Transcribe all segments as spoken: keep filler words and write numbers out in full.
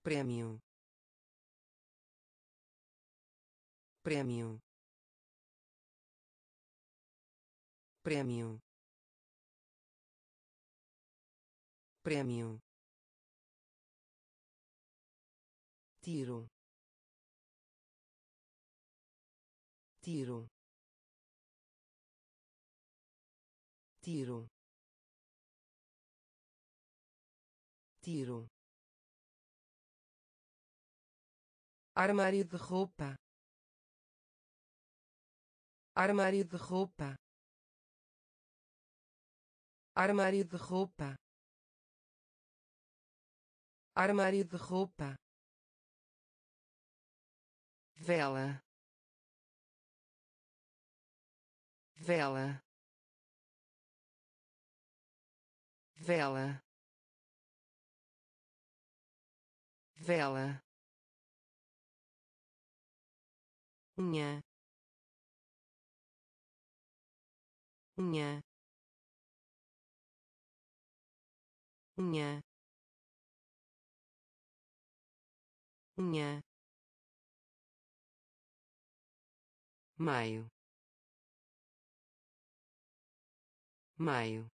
prêmio, prêmio, prêmio, prêmio, tiro, tiro, tiro, tiro, armário de roupa, armário de roupa, armário de roupa, armário de roupa, vela, vela, vela, vela, unha, unha, unha, unha, maio, maio,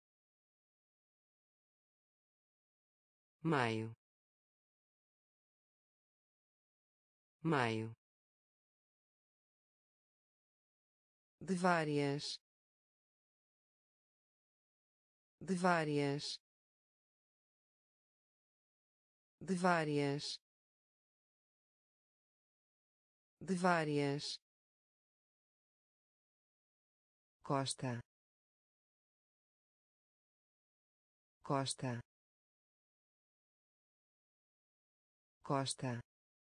maio, maio, de várias, de várias, de várias, de várias, costa, costa, costa,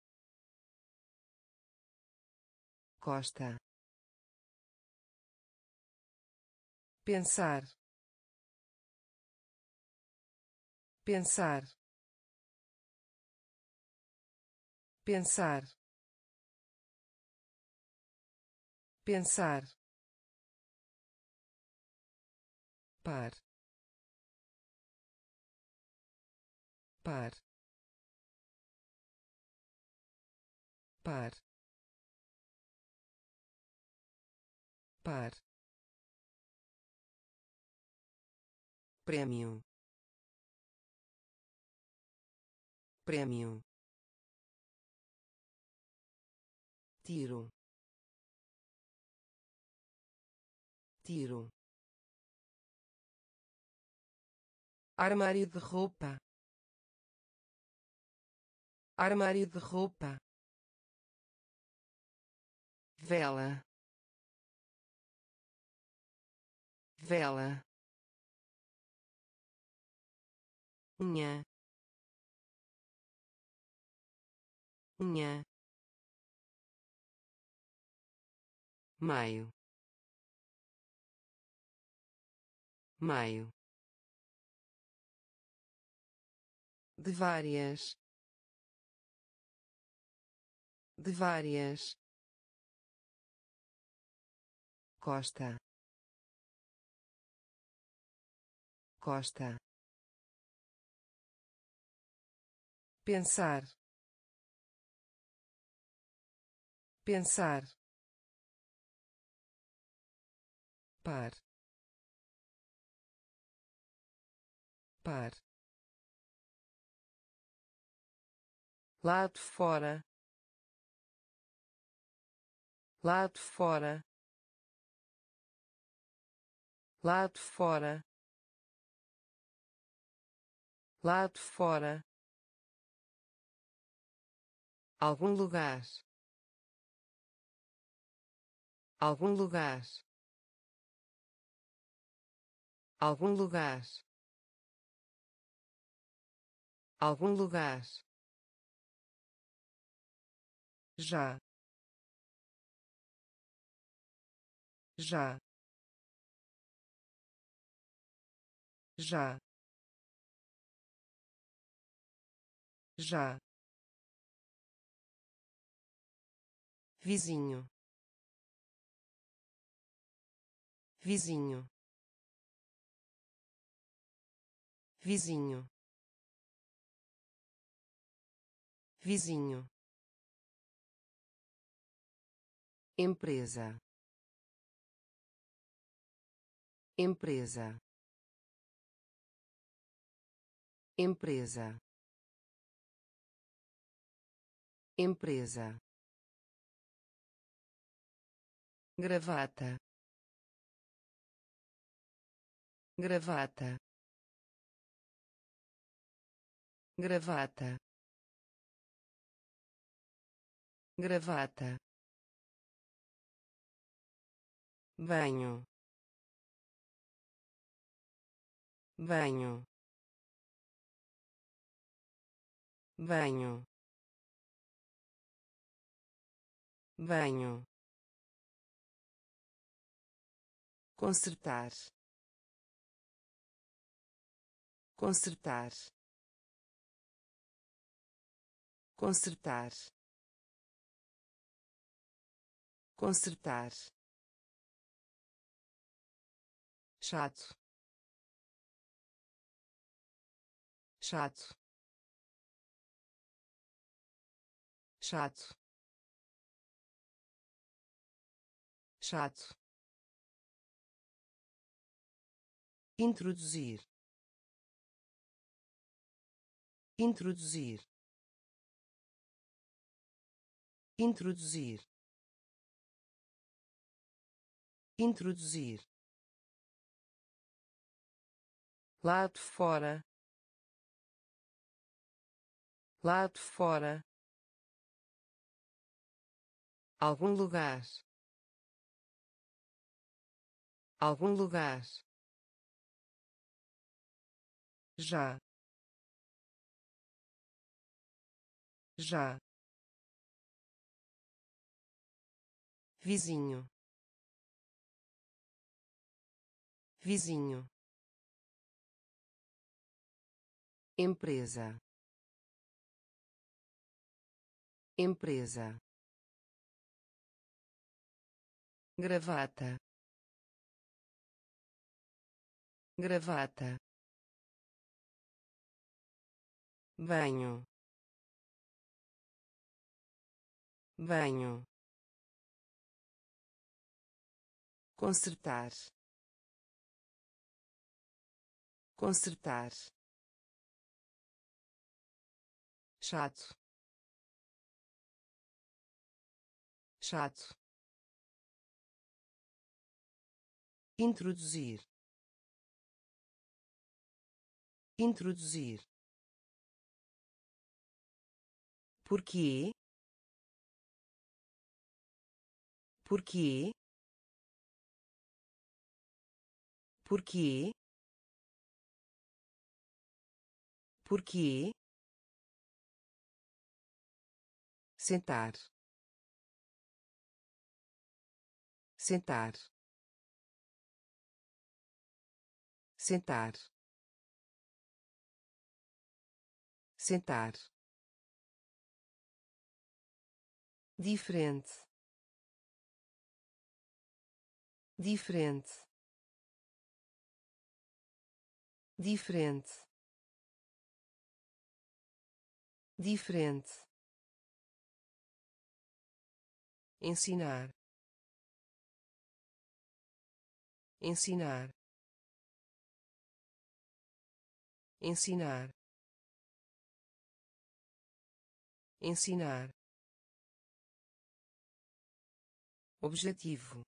costa, pensar, pensar, pensar, pensar, par, par, par, par, prêmio, prêmio, tiro, tiro, armário de roupa, armário de roupa, vela, vela, unha, unha, maio, maio, de várias, de várias, costa, costa, pensar, pensar, par, par, lado fora, lado fora, lado fora, lado fora, algum lugar, algum lugar, algum lugar, algum lugar, já, já, já, já, vizinho, vizinho, vizinho, vizinho, empresa, empresa, empresa, empresa, gravata, gravata, gravata, gravata, banho, banho, banho, banho, consertar, consertar, consertar, consertar, chato, chato, chato, chato, introduzir, introduzir, introduzir, introduzir, lado fora, lado fora, algum lugar, algum lugar, já, já, vizinho, vizinho, empresa, empresa, gravata, gravata, banho, banho, consertar, consertar, chato, chato, introduzir, introduzir, porquê, porquê, porquê, porquê, sentar, sentar, sentar, sentar, diferente, diferente, diferente, diferente, ensinar, ensinar, ensinar, ensinar, objetivo,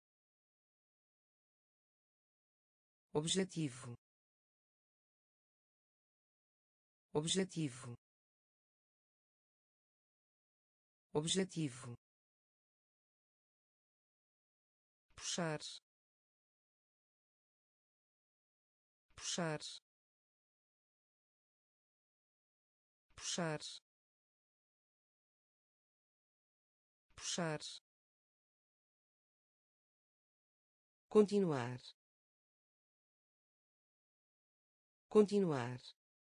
objetivo, objetivo, objetivo, puxar, puxar, puxar, puxar, continuar, continuar,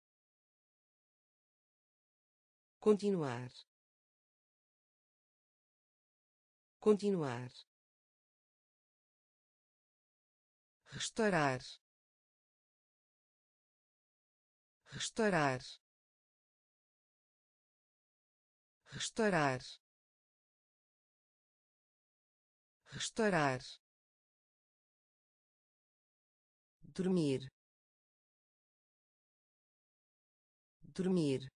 continuar, continuar, restaurar, restaurar, restaurar, restaurar, dormir, dormir,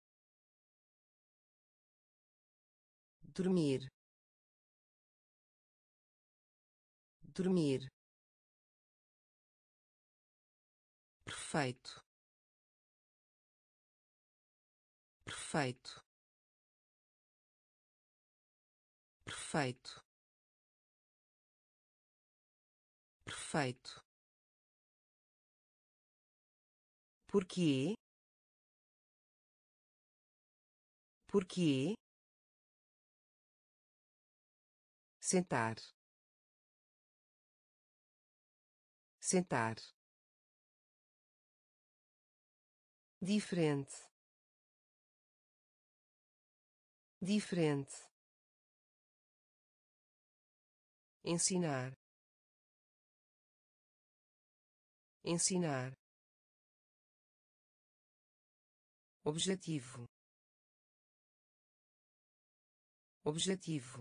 dormir, dormir, perfeito, perfeito, perfeito, perfeito. Porquê? Porquê? Sentar, sentar, diferente, diferente, ensinar, ensinar, objetivo, objetivo,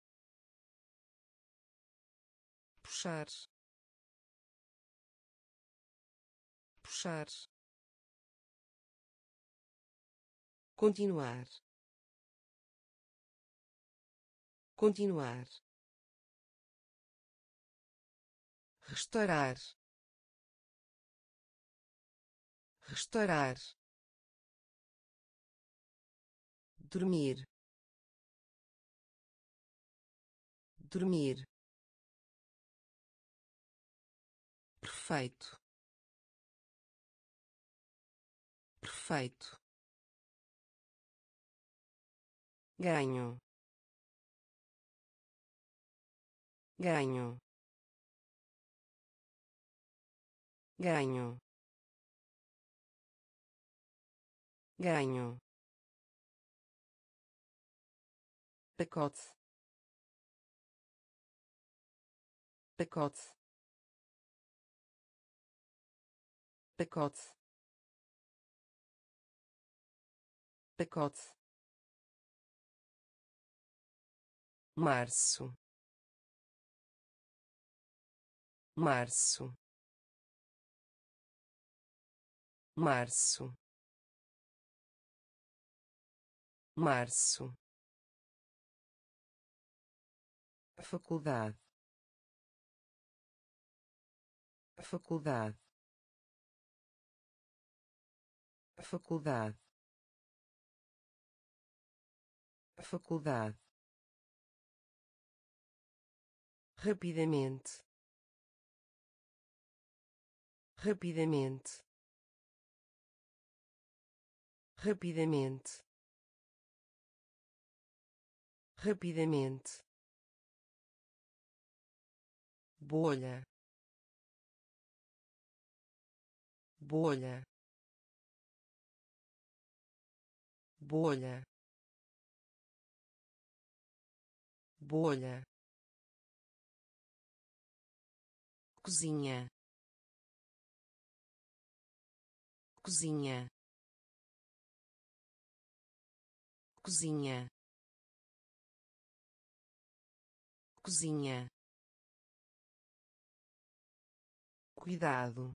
puxar, puxar, continuar, continuar, restaurar, restaurar, dormir, dormir, perfeito, perfeito, ganho, ganho, ganho, ganho, pacote, pacote, pacote, pacote, março, março, março, março, faculdade, faculdade, faculdade, faculdade, rapidamente, rapidamente, rapidamente, rapidamente, bolha, bolha, bolha, bolha, cozinha, cozinha, cozinha, cozinha, cuidado,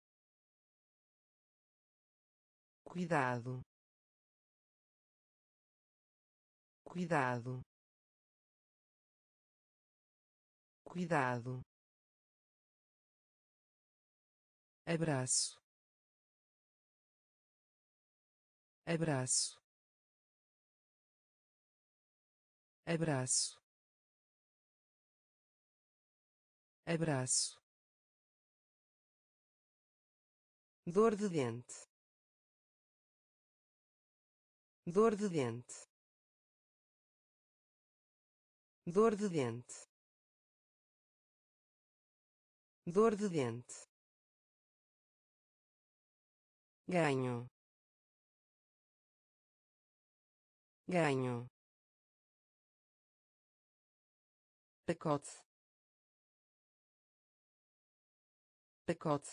cuidado, cuidado, cuidado, abraço, abraço, abraço, abraço, dor de dente, dor de dente, dor de dente, dor de dente, ganho, ganho, pacote, pacote,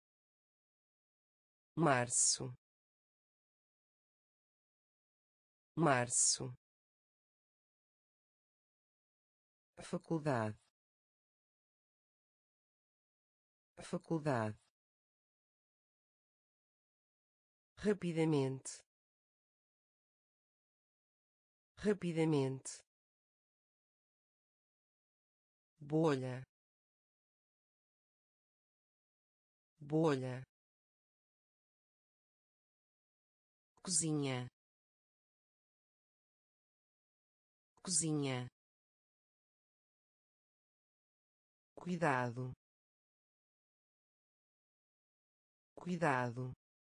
março, março, faculdade, faculdade, rapidamente, rapidamente, bolha, bolha, cozinha, cozinha, cuidado, cuidado,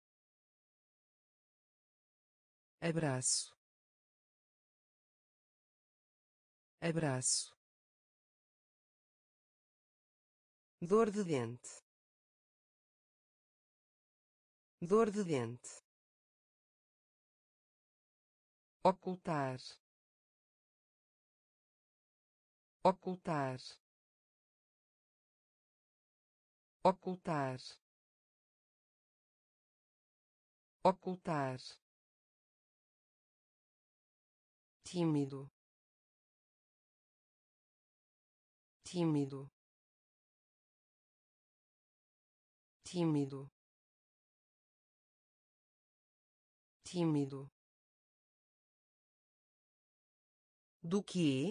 abraço, abraço, dor de dente, dor de dente, ocultar, ocultar, ocultar, ocultar, tímido, tímido, tímido, tímido, do que,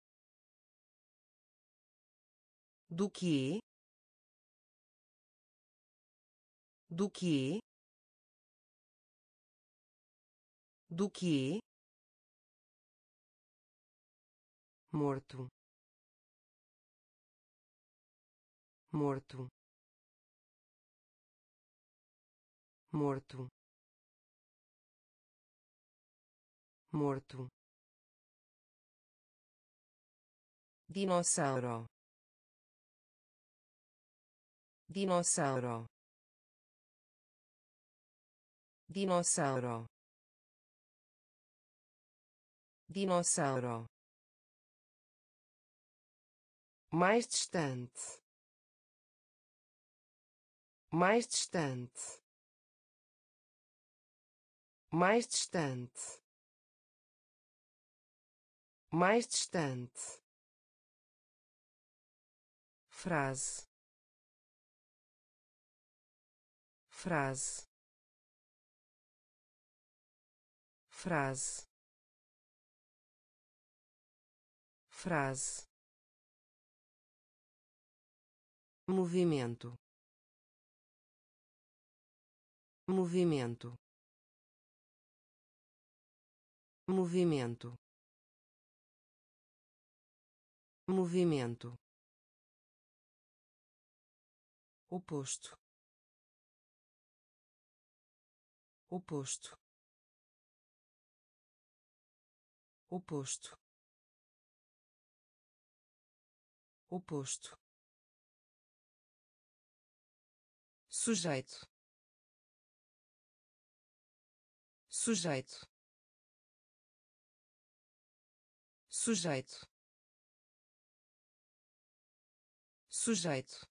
do que, do que, do que, morto, morto, morto, morto, dinossauro, dinossauro, dinossauro, dinossauro, mais distante, mais distante, mais distante, mais distante, frase, frase, frase, frase, movimento, movimento, movimento, movimento, oposto, oposto, oposto, oposto, sujeito, sujeito, sujeito, sujeito,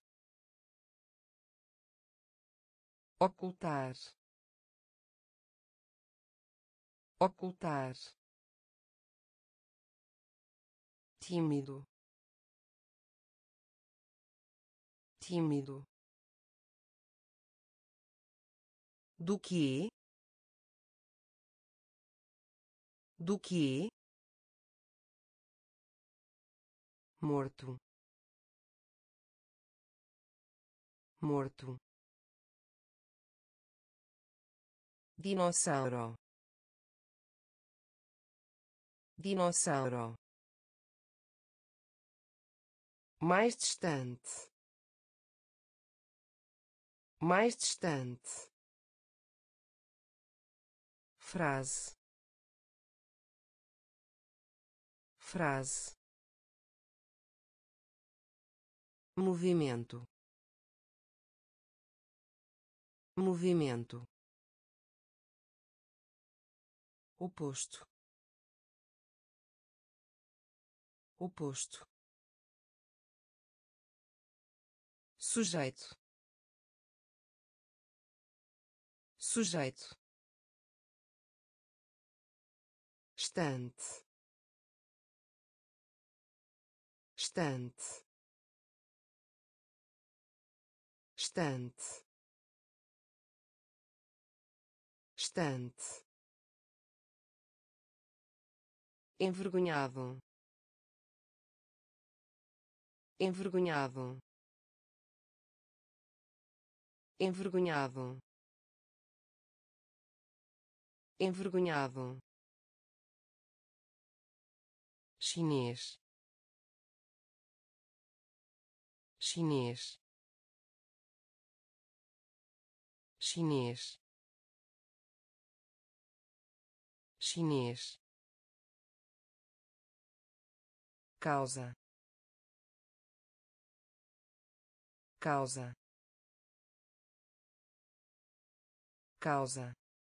ocultar, ocultar, tímido, tímido, do que, do que, morto, morto, dinossauro, dinossauro, mais distante, mais distante, frase, frase, movimento, movimento, oposto, oposto, sujeito, sujeito, estante, estante, estante, estante, envergonhado, envergonhado, envergonhado, envergonhado, chinês, chinês, chinês, chinês, causa, causa, causa,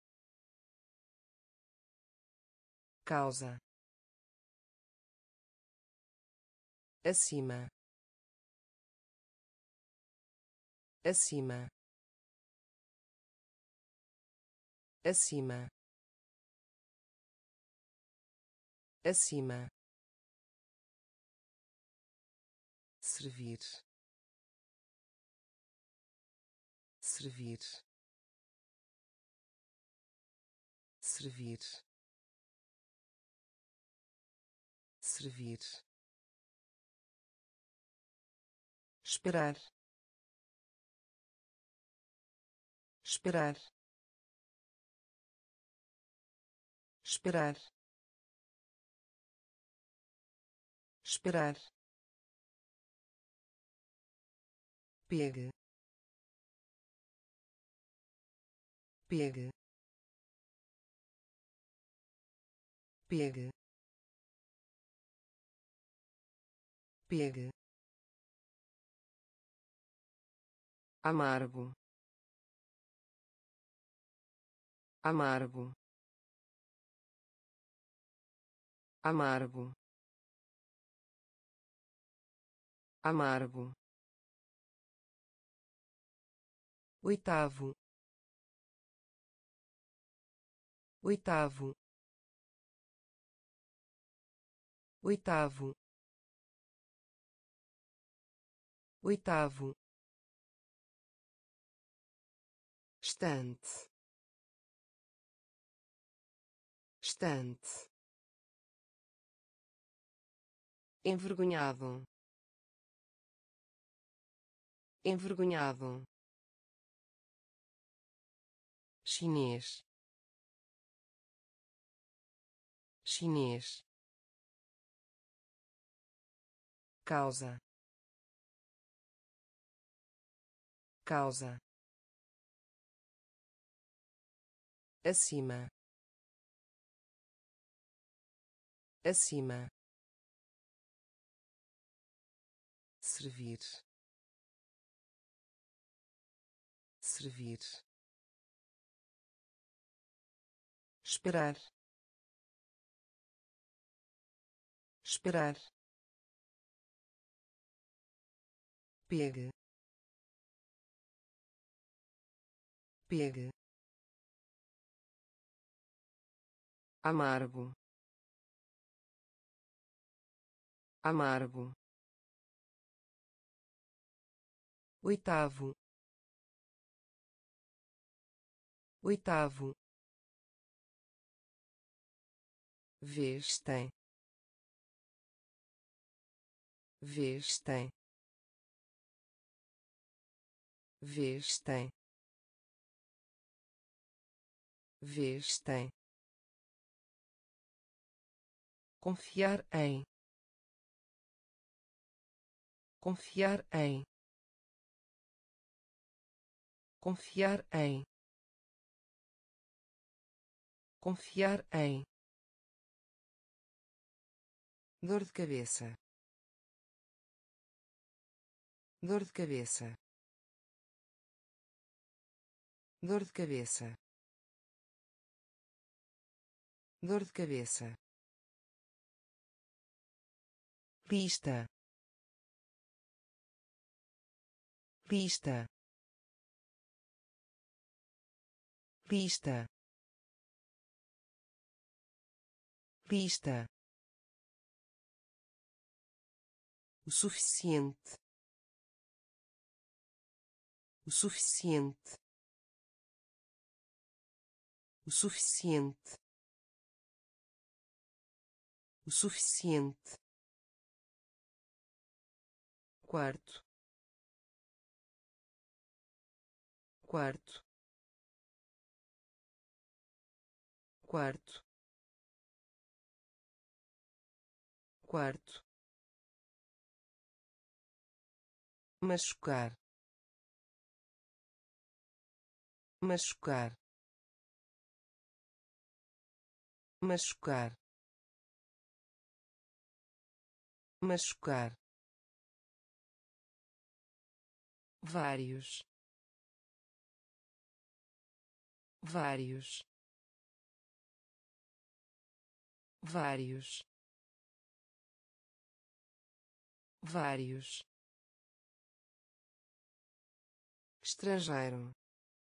causa, acima, acima, acima, acima, servir, servir, servir, servir, esperar, esperar, esperar, esperar, pegue, pegue, pegue, pegue, amargo, amargo, amargo, amargo, oitavo, oitavo, oitavo, oitavo, estante, estante, envergonhado, envergonhado, chinês, chinês, causa, causa, acima, acima, servir, servir, esperar, esperar, pegue, pegue, amargo, amargo, oitavo, oitavo, vez tem, vez tem, vez tem, vez tem, confiar em, confiar em, confiar em, confiar em, dor de cabeça, dor de cabeça, dor de cabeça, dor de cabeça, lista, lista, lista, lista, o suficiente, o suficiente, o suficiente, o suficiente, quarto, quarto, quarto, quarto, machucar, machucar, machucar, machucar, vários, vários, vários, vários, estrangeiro,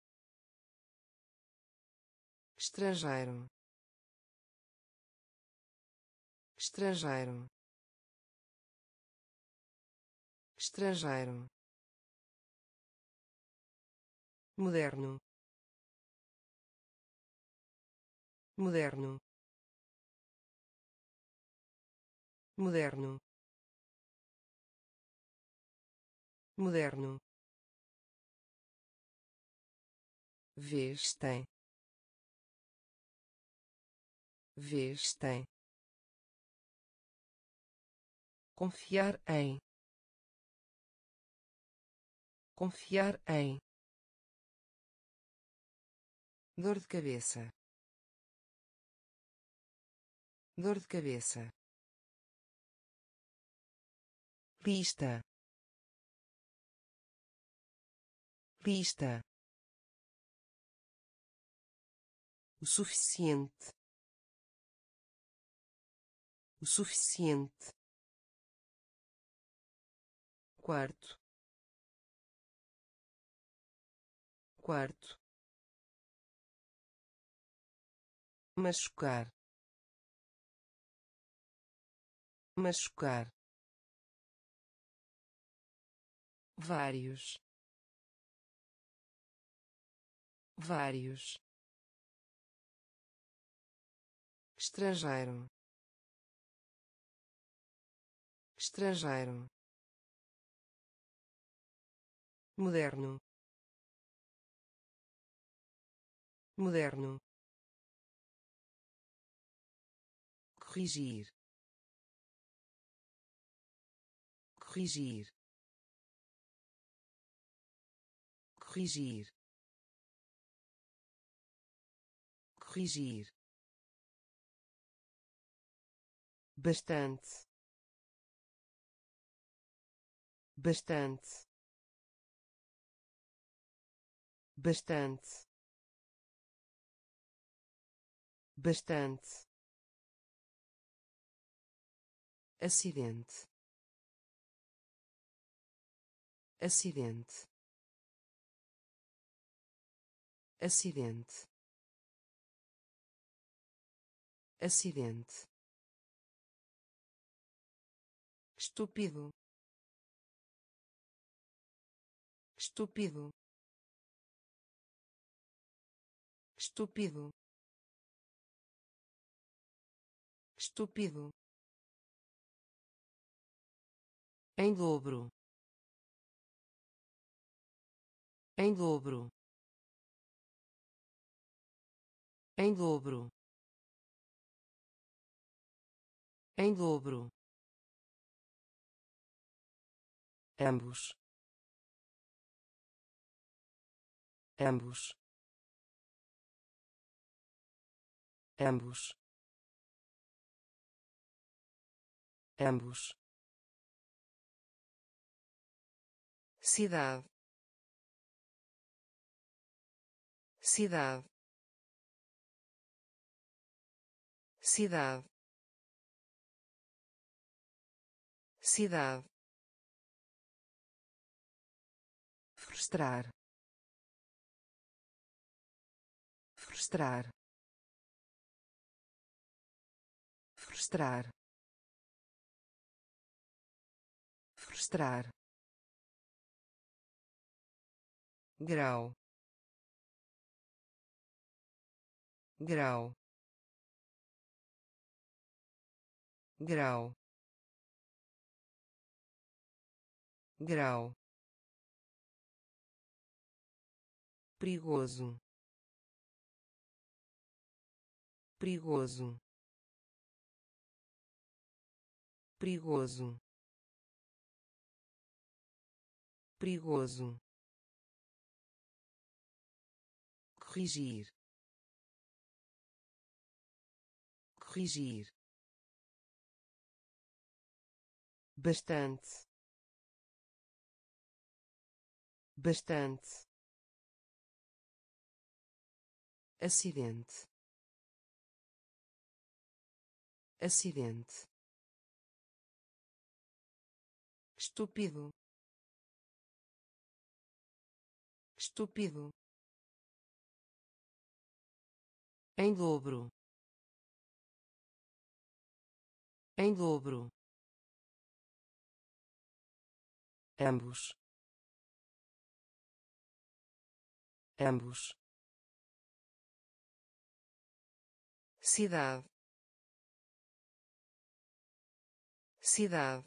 estrangeiro, estrangeiro, estrangeiro, moderno, moderno, moderno, moderno, vez, tem, vez, tem, confiar em, confiar em, dor de cabeça, dor de cabeça, lista, lista, o suficiente, o suficiente, quarto, quarto, machucar, machucar, vários, vários, estrangeiro, estrangeiro, moderno, moderno, corrigir, corrigir, corrigir, corrigir, bastante, bastante, bastante, bastante, acidente, acidente, acidente, acidente, estúpido, estúpido, estúpido, estúpido, em dobro, em dobro, em dobro, em dobro, ambos, ambos, ambos, ambos, cidade, cidade, cidade, cidade, frustrar, frustrar, frustrar, frustrar, grau, grau, grau, grau, perigoso, perigoso, perigoso, perigoso, corrigir, corrigir, bastante, bastante, acidente, acidente, estúpido, estúpido, em dobro, em dobro, ambos, ambos, cidade, cidade,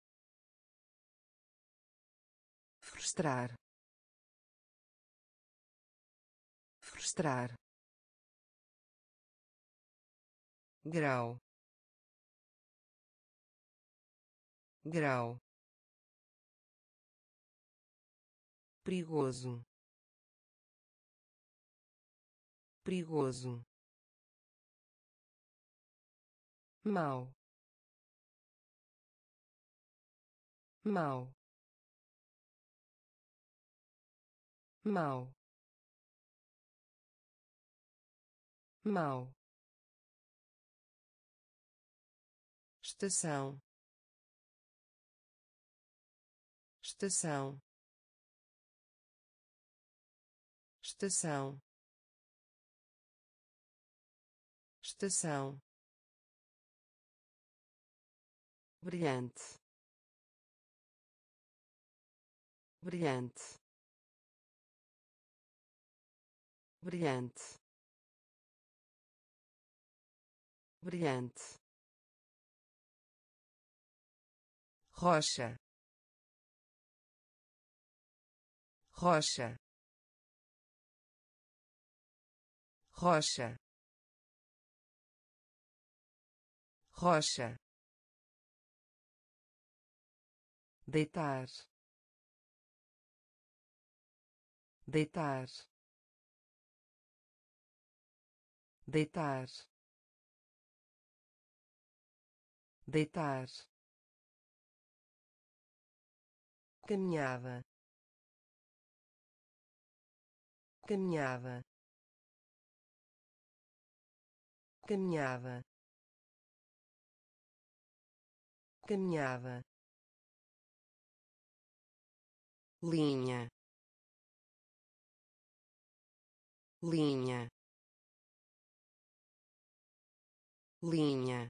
frustrar, frustrar, grau, grau, perigoso, perigoso, mau, mau, mau, mau, estação, estação, estação, estação, brilhante, brilhante, brilhante, brilhante, rocha, rocha, rocha, rocha, deitar, deitar, deitar, deitar, caminhada, caminhada, caminhada, caminhada, linha, linha, linha,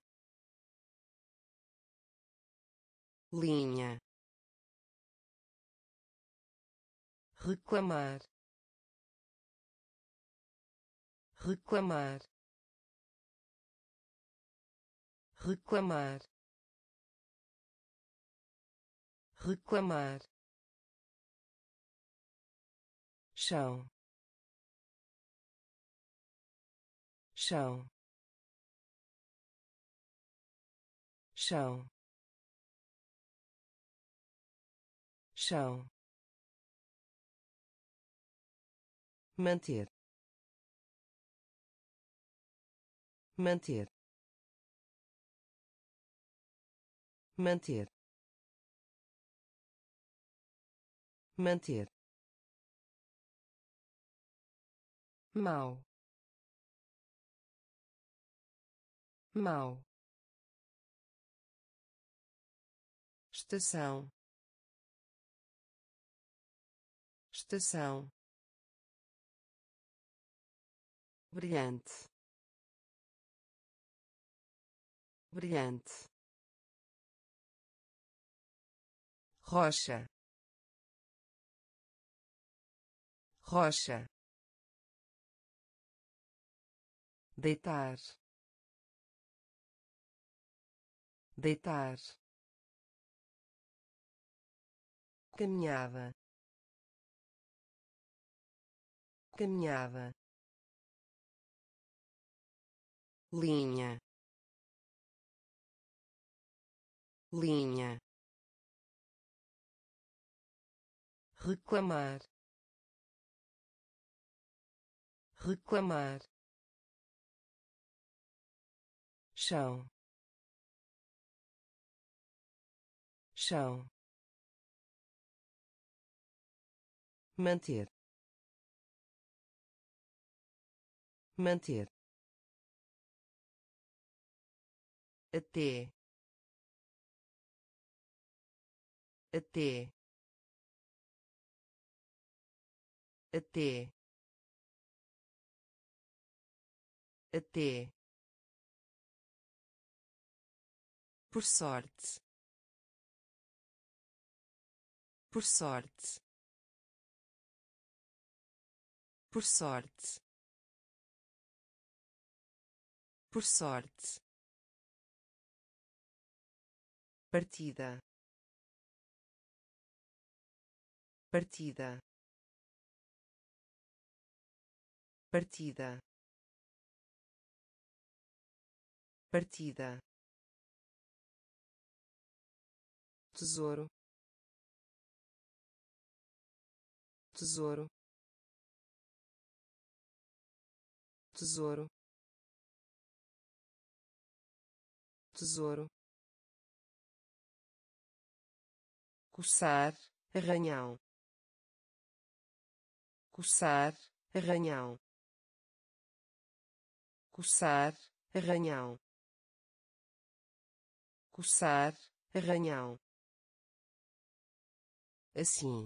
linha, reclamar, reclamar, reclamar, reclamar, chão, chão, chão, chão, manter, manter, manter, manter, mau, mau, estação, estação, brilhante, brilhante, rocha, rocha, deitar, deitar, caminhada, caminhada, linha, linha, reclamar, reclamar, chão, chão, manter, manter, até, até, até, até, por sorte, por sorte, por sorte, por sorte, partida, partida, partida, partida, tesouro, tesouro, tesouro, tesouro, coçar, arranhão, coçar, arranhão, coçar, arranhão, coçar, arranhão, assim,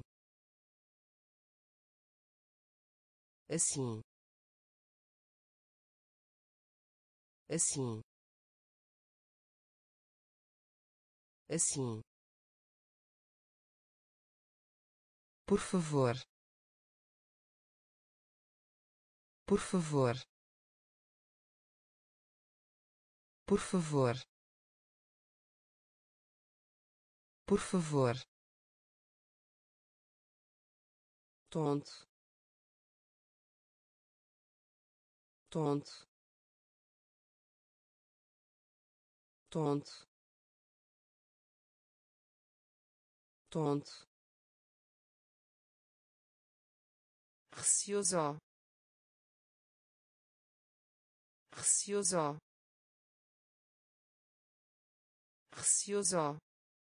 assim, assim, assim, por favor, por favor, por favor, por favor, tonto, tonto, tonto, tonto, receoso, receoso, receoso,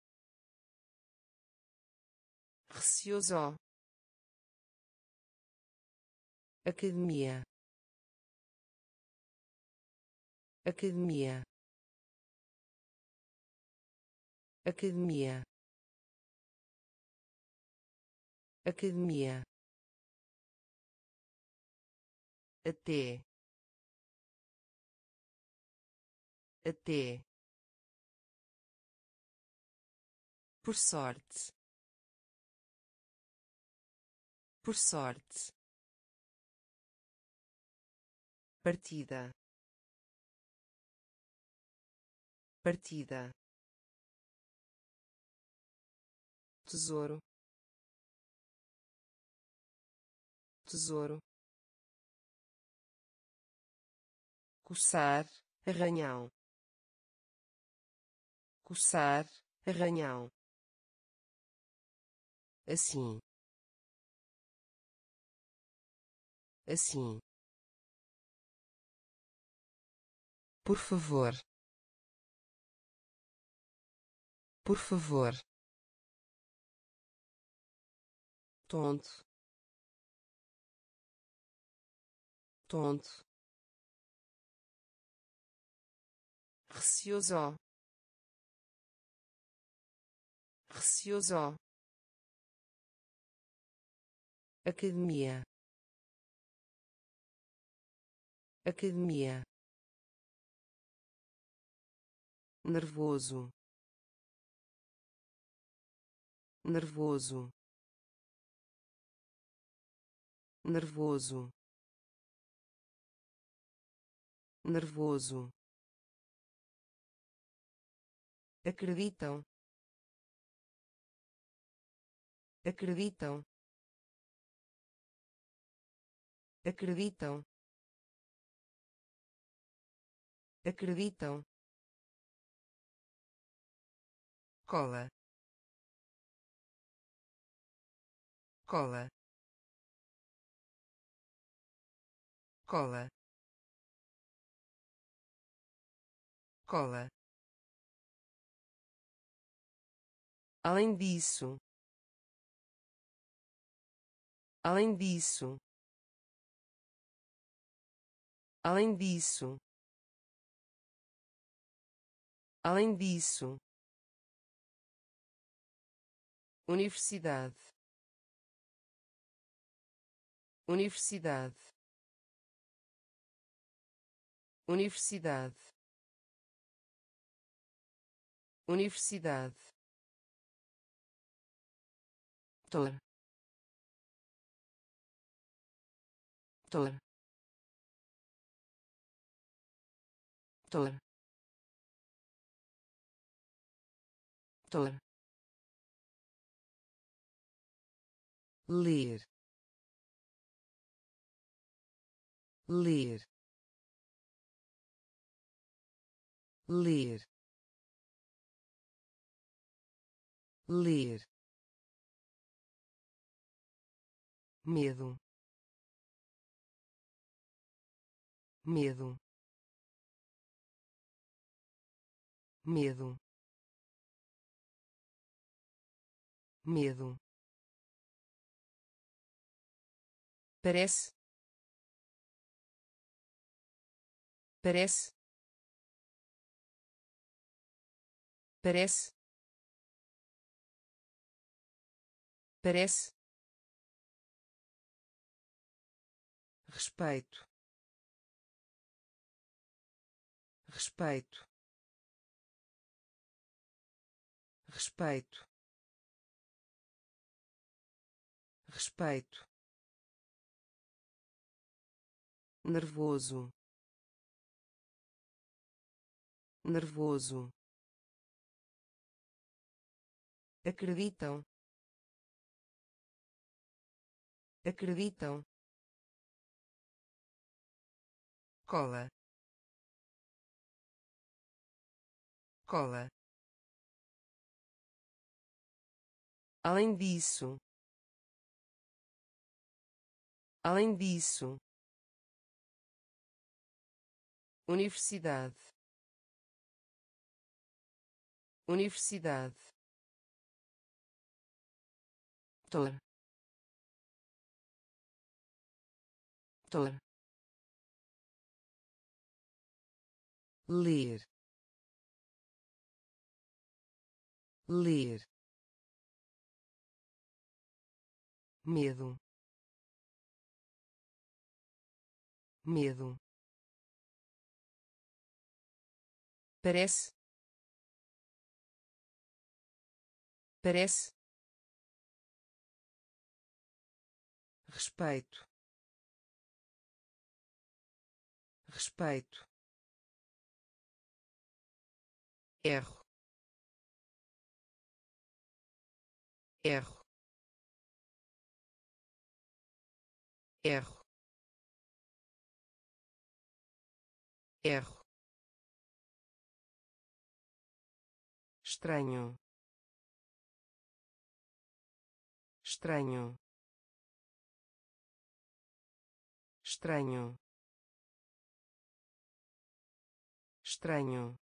receoso, academia, academia, academia, academia, até, até, por sorte, por sorte, partida, partida, tesouro, tesouro, coçar, arranhão, coçar, arranhão, assim, assim, por favor, por favor, tonto, tonto, receoso, receoso, academia, academia, nervoso, nervoso, nervoso, nervoso, acreditam, acreditam, acreditam, acreditam, cola, cola, cola, cola. Além disso, além disso, além disso, além disso, universidade, universidade, universidade, universidade, tor, tor, tor, tor, ler, ler, ler, ler, medo, medo, medo, medo, parece, parece, parece, parece, respeito, respeito, respeito, respeito, nervoso, nervoso, acreditam, acreditam, cola, cola. Além disso, além disso, universidade, universidade, tor, tor, ler, ler, medo, medo, parece, parece, respeito, respeito, erro, erro, erro, erro, estranho, estranho, estranho, estranho,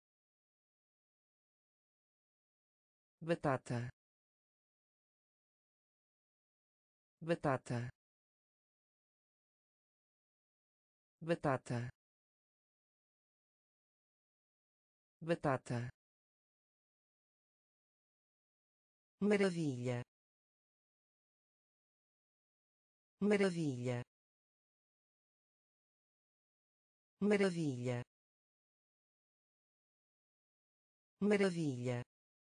batata, batata, batata, batata, maravilha, maravilha, maravilha, maravilha,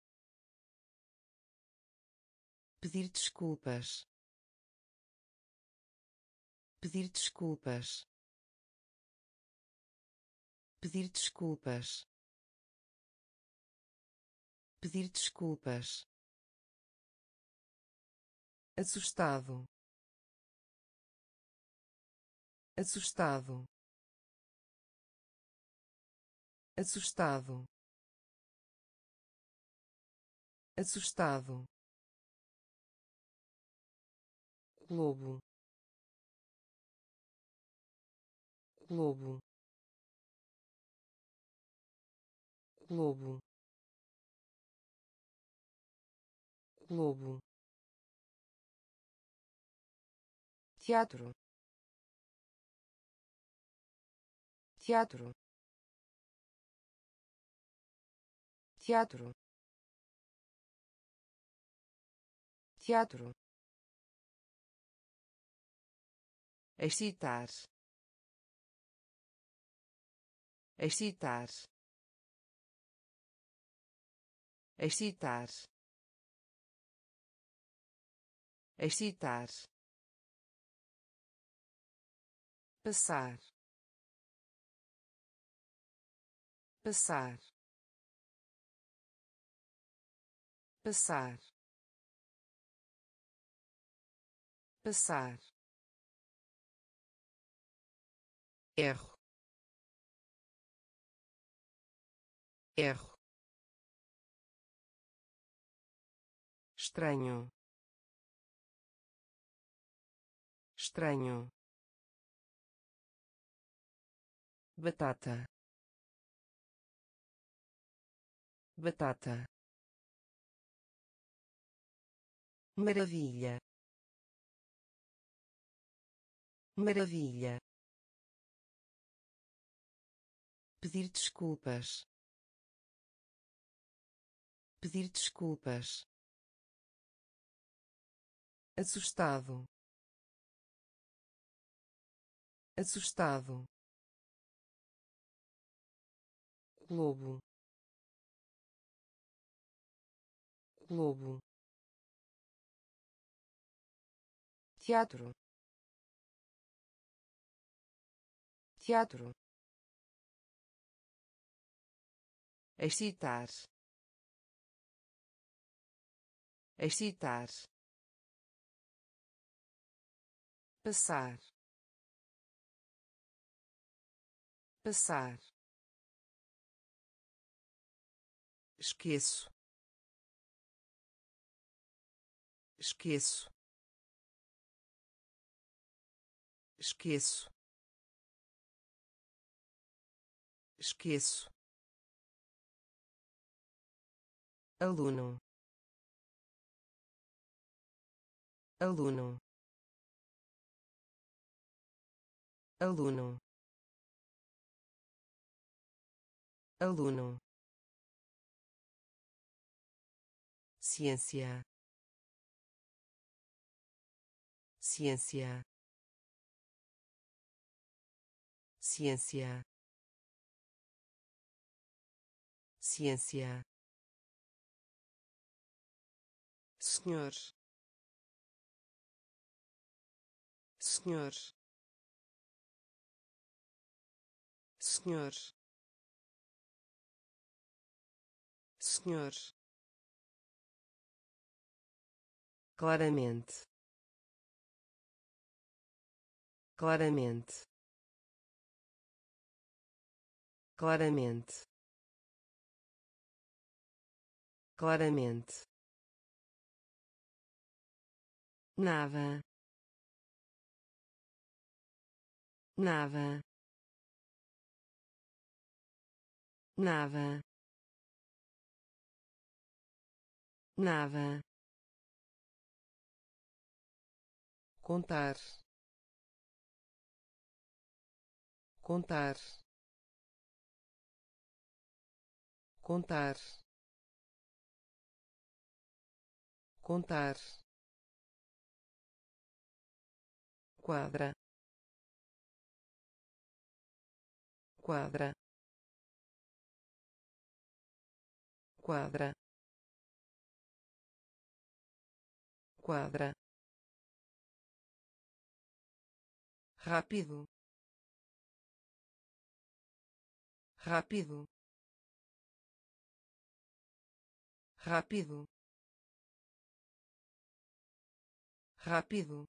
pedir desculpas, pedir desculpas, pedir desculpas, pedir desculpas, assustado, assustado, assustado, assustado, globo, globo, globo, globo, teatro, teatro, teatro, teatro, excitar, excitar, excitar, excitar, passar, passar, passar, passar, erro, erro, estranho, estranho, batata, batata, maravilha, maravilha, pedir desculpas, pedir desculpas, assustado, assustado, globo, globo, teatro, teatro, excitar, excitar, passar, passar, esqueço, esqueço, esqueço, esqueço, aluno, aluno, aluno, aluno, ciência, ciência, ciência, ciência, senhor, senhor, senhor, senhor, claramente, claramente, claramente, claramente, nada, nada, nada, nada, contar, contar, contar, contar, quadra, quadra, quadra, quadra, rápido, rápido, rápido, rápido,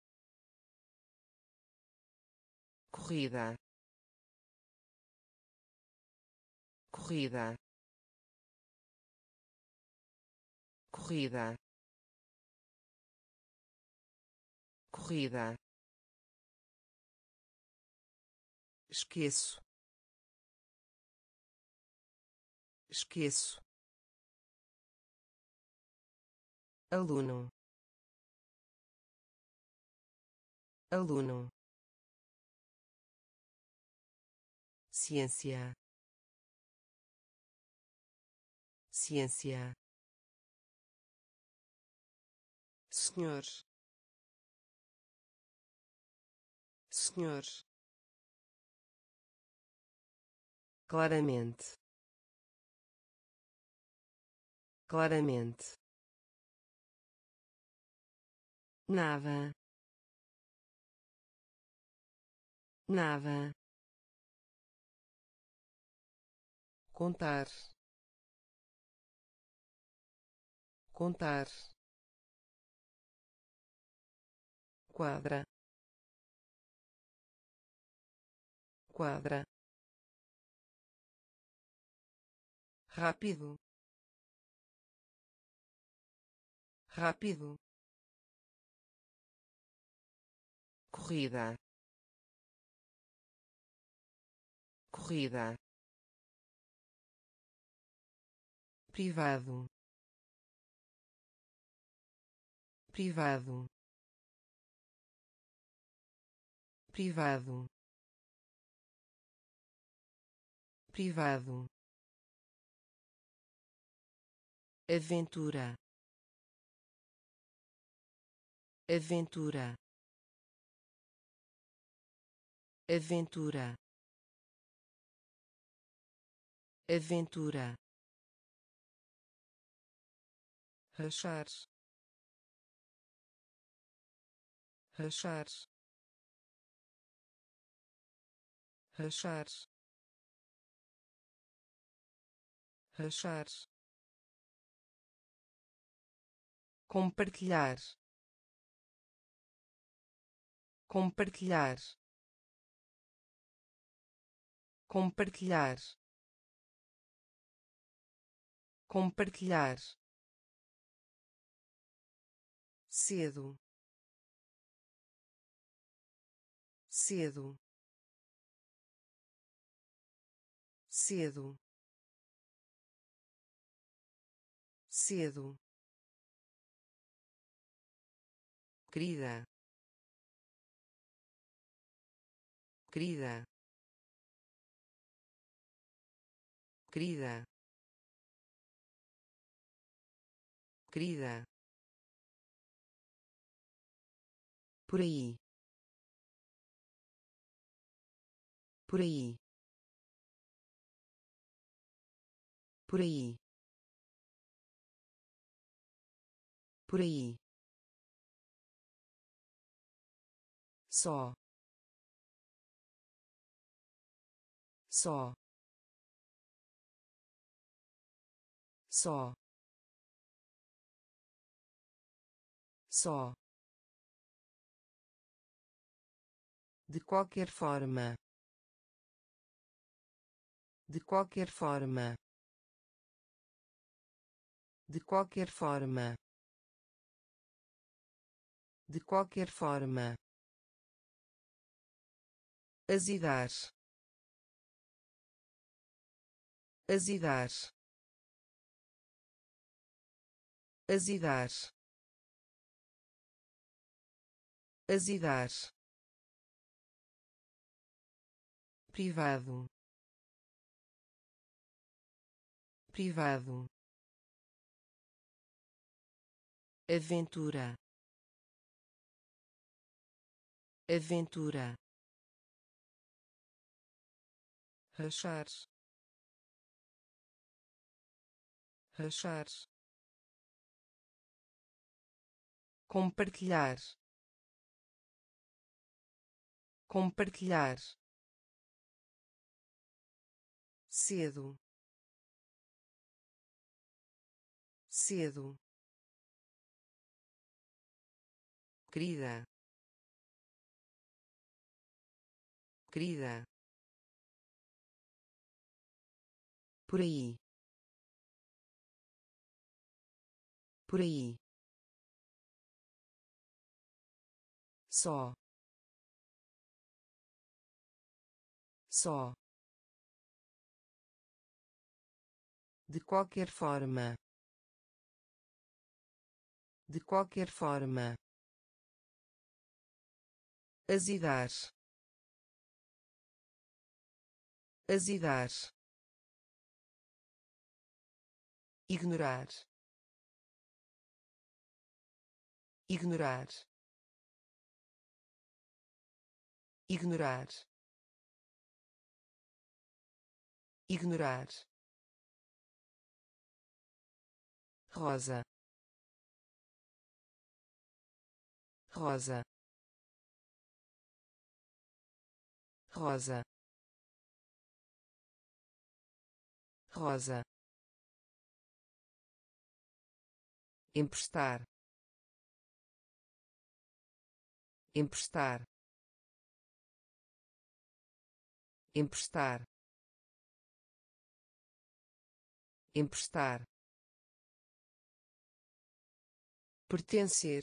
corrida, corrida, corrida, corrida, esqueço, esqueço, aluno, aluno, ciência, ciência, senhor, senhor, claramente, claramente, nada, nada, contar, contar, quadra, quadra, rápido, rápido, corrida, corrida, privado, privado, privado, privado, aventura, aventura, aventura, aventura, rachar, rachar, rachar, rachar, compartilhar, compartilhar, compartilhar, compartilhar, cedo, cedo, cedo, cedo, querida, querida, querida, querida, por aí, por aí, por aí, por aí, só, só, só, só, de qualquer forma, de qualquer forma, de qualquer forma, de qualquer forma, azedar, azedar, azedar, azedar, privado, privado, aventura, aventura, rachar, rachar, compartilhar, compartilhar, cedo, cedo, querida, querida, por aí, por aí, só, só, de qualquer forma, de qualquer forma, azedar, azedar, ignorar, ignorar, ignorar, ignorar, rosa, rosa, rosa, rosa, emprestar, emprestar, emprestar, emprestar, pertencer,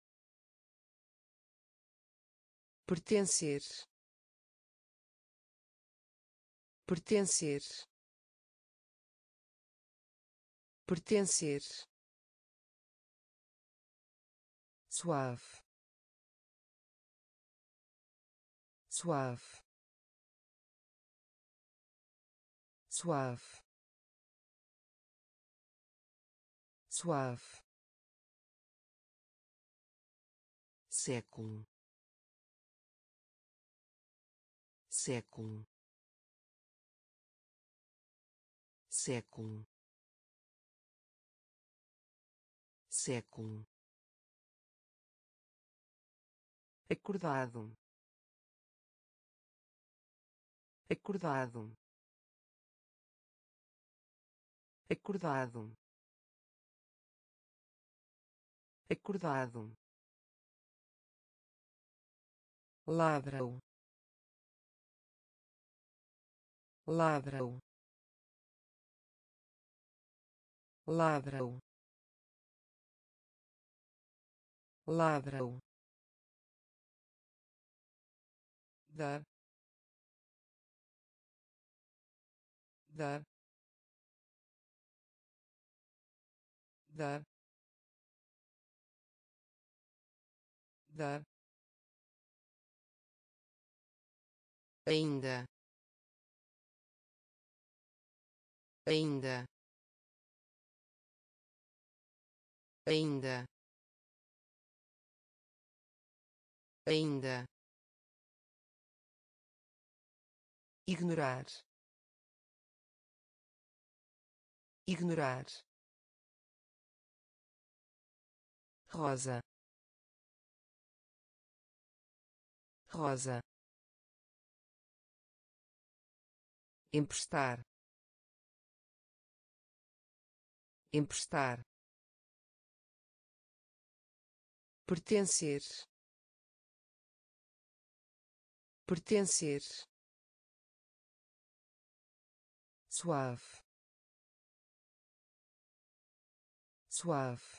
pertencer, pertencer, pertencer, suave, suave, suave, suave, século, século, século, século, acordado, acordado, acordado, acordado, ladrão, ladrão, ladrão, ladrão, dar, dar, dar, dar, ainda, ainda, ainda, ainda, ignorar, ignorar, rosa, rosa, emprestar, emprestar, pertencer, pertencer, suave, suave,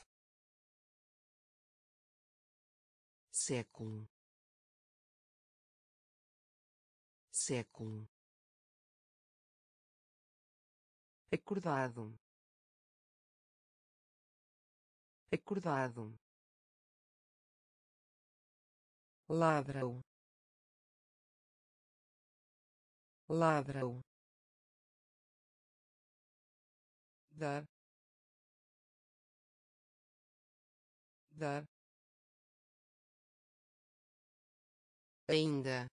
século, século, acordado, acordado, ladrão, ladrão, dar, dar, ainda,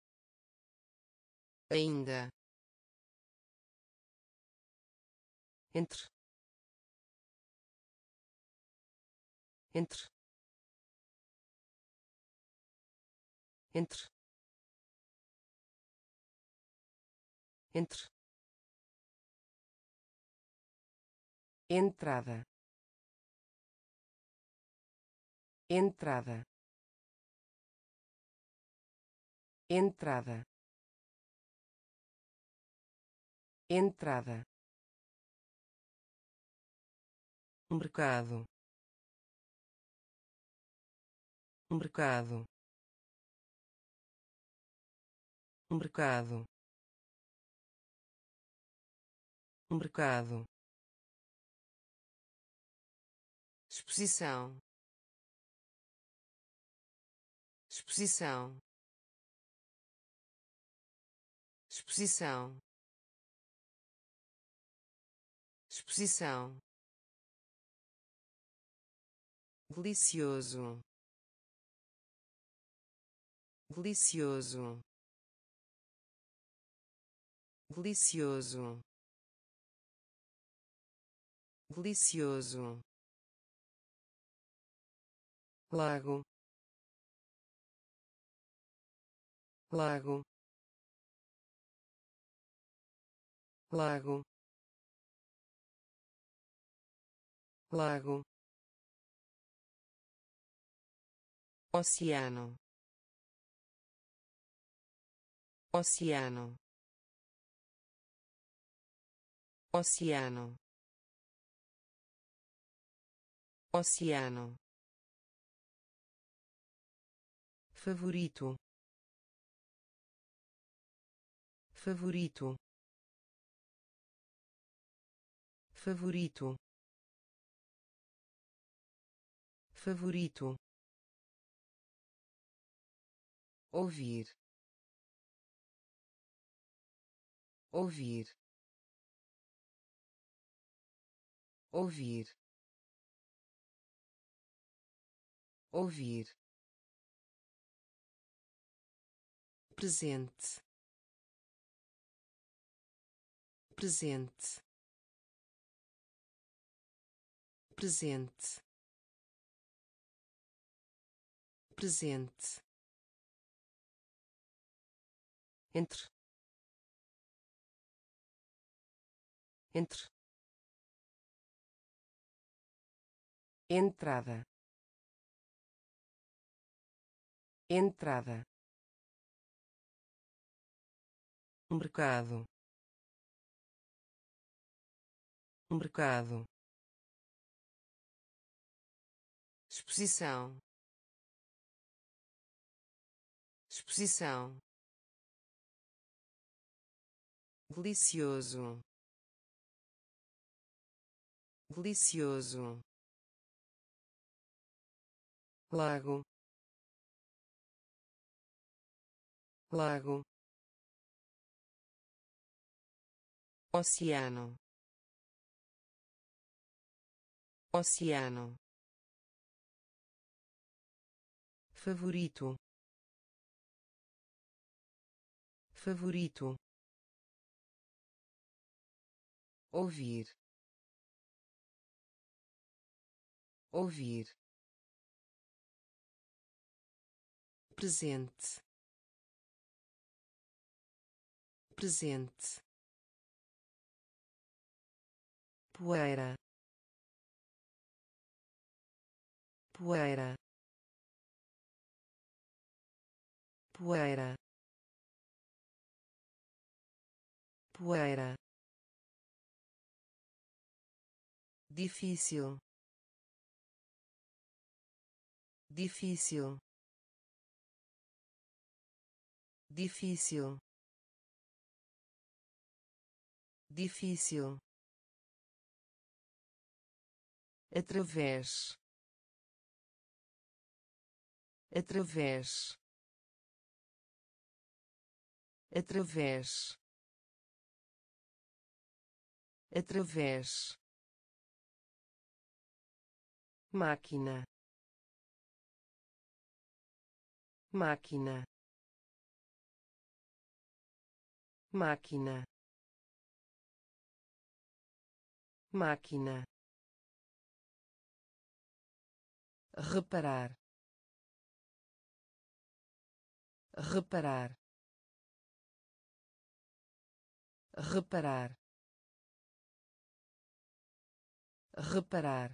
ainda, entre entre entre entre entrada entrada entrada entrada mercado mercado mercado mercado exposição exposição exposição exposição delicioso delicioso delicioso delicioso lago lago lago lago oceano oceano oceano oceano favorito favorito favorito favorito ouvir ouvir ouvir ouvir presente presente presente presente entre entre entrada entrada mercado mercado exposição exposição delicioso delicioso lago lago oceano oceano favorito favorito ouvir ouvir presente presente poeira poeira poeira poeira difícil difícil difícil difícil através através através através máquina máquina máquina máquina, reparar, reparar, reparar, reparar,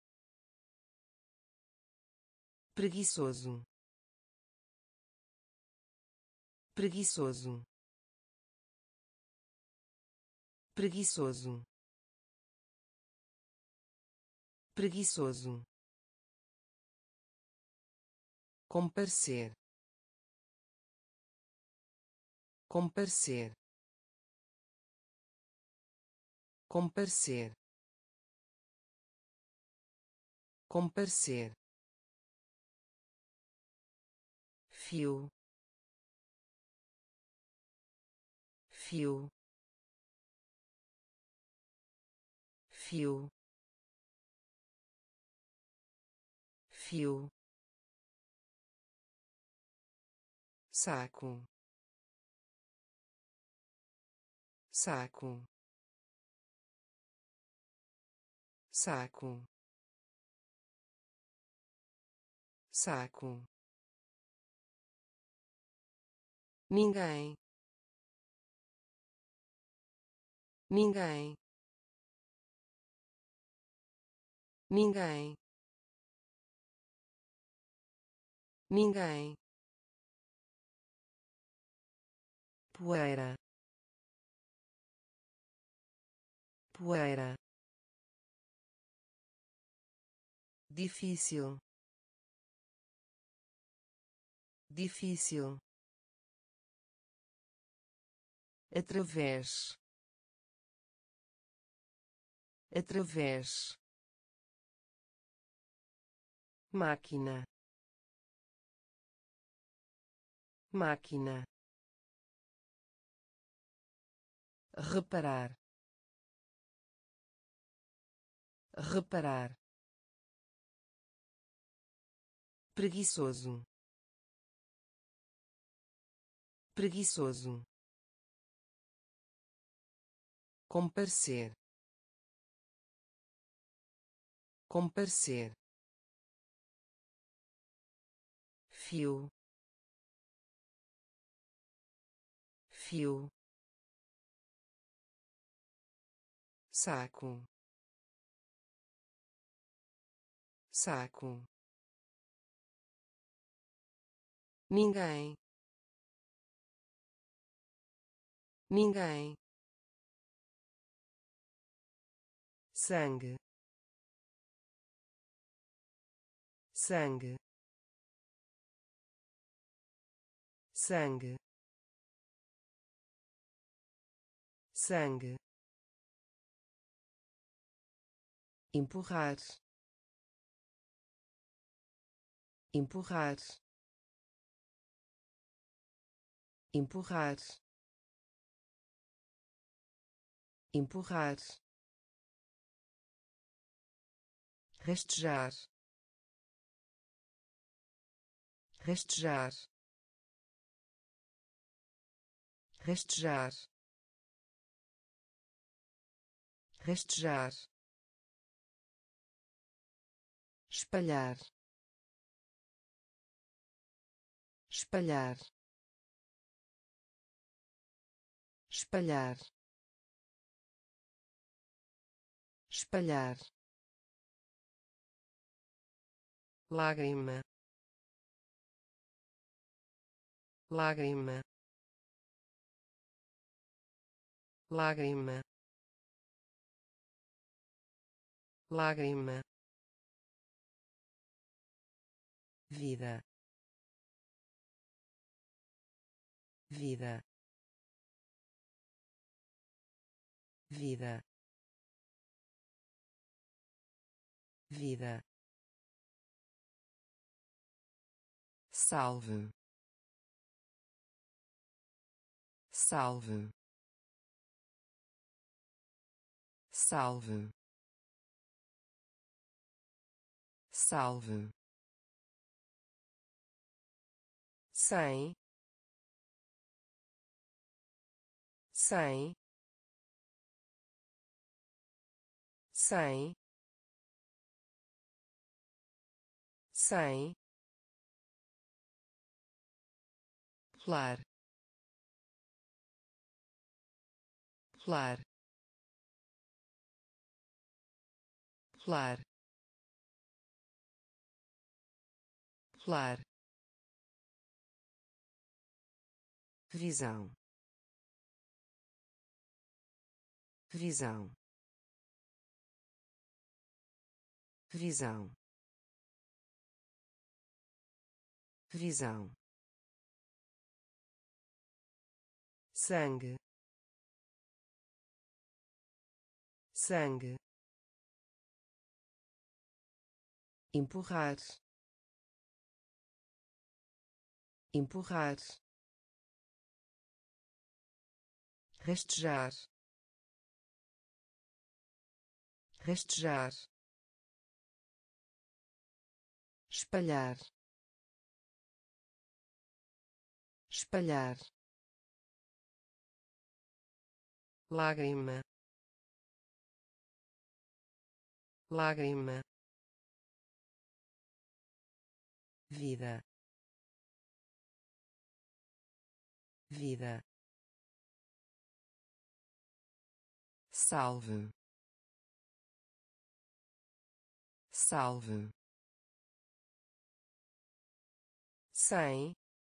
preguiçoso, preguiçoso, preguiçoso, preguiçoso, comparecer, comparecer, comparecer, comparecer, fio, fio, fio, fio, saco, saco, saco, saco, ninguém, ninguém, ninguém, ninguém, poeira, poeira, difícil, difícil, através, através, máquina, máquina, reparar, reparar, preguiçoso, preguiçoso, comparecer, comparecer, fio, fio, saco, saco, ninguém, ninguém, sangue, sangue, sangue, sangue, empurrar, empurrar, empurrar, empurrar, rastejar, rastejar, rastejar, rastejar, espalhar, espalhar, espalhar, espalhar, lágrima, lágrima, lágrima, lágrima, vida, vida, vida, vida, salve, salve, salve, salve, cem, cem, sem, sem, pular, pular, pular, pular, visão, visão, visão, visão, sangue, sangue, empurrar, empurrar, rastejar, rastejar, espalhar, espalhar, lágrima, lágrima, vida, vida, salve, salve, sem,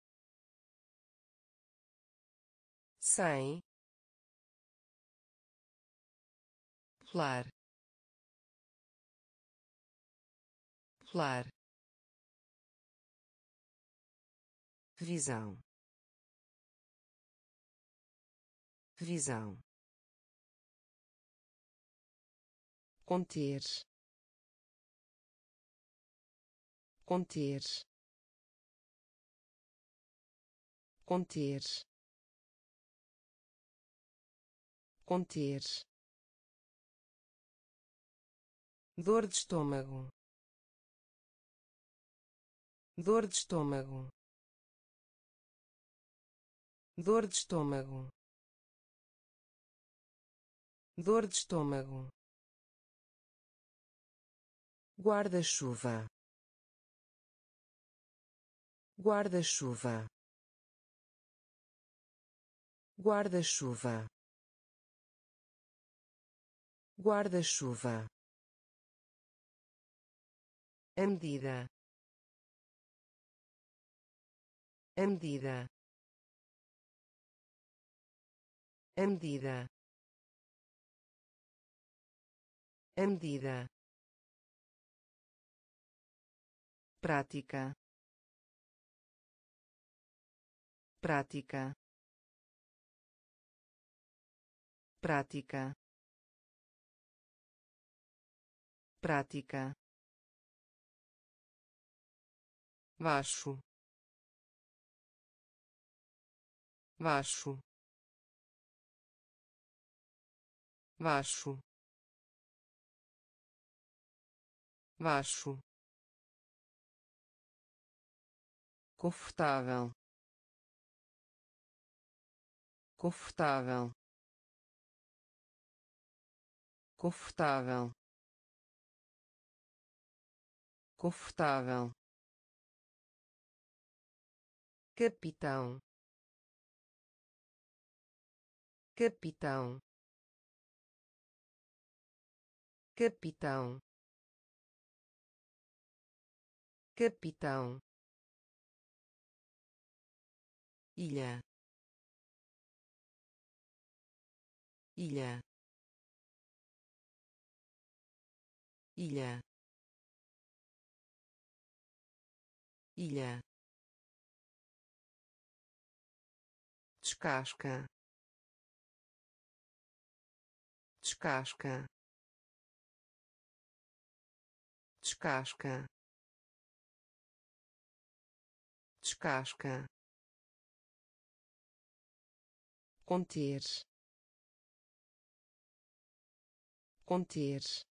sem, pular, pular, visão, visão, conter, conter, conter, conter, dor de estômago, dor de estômago, dor de estômago, dor de estômago, guarda-chuva, guarda-chuva, guarda-chuva, guarda-chuva, a medida, a medida, a medida, a medida, prática, prática, prática, prática, baixo, baixo, baixo, baixo, confortável, confortável, confortável, confortável, capitão, capitão, capitão, capitão, ilha, ilha, ilha, ilha, descasca, descasca, descasca, descasca, conter, conter,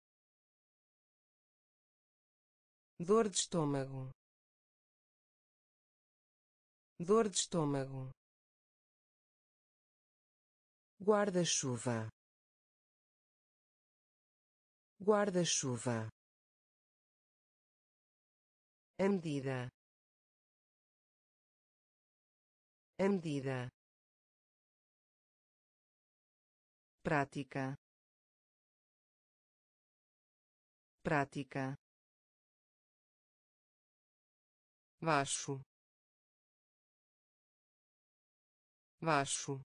dor de estômago, dor de estômago, guarda-chuva, guarda-chuva, a medida, a medida, prática, prática, baixo, baixo,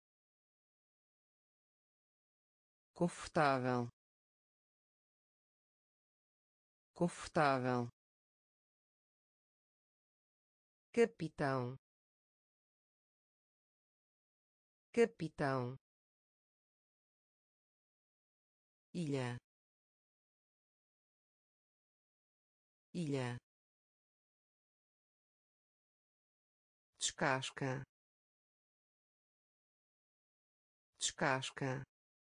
confortável, confortável, capitão, capitão, ilha, ilha, descasca, descasca,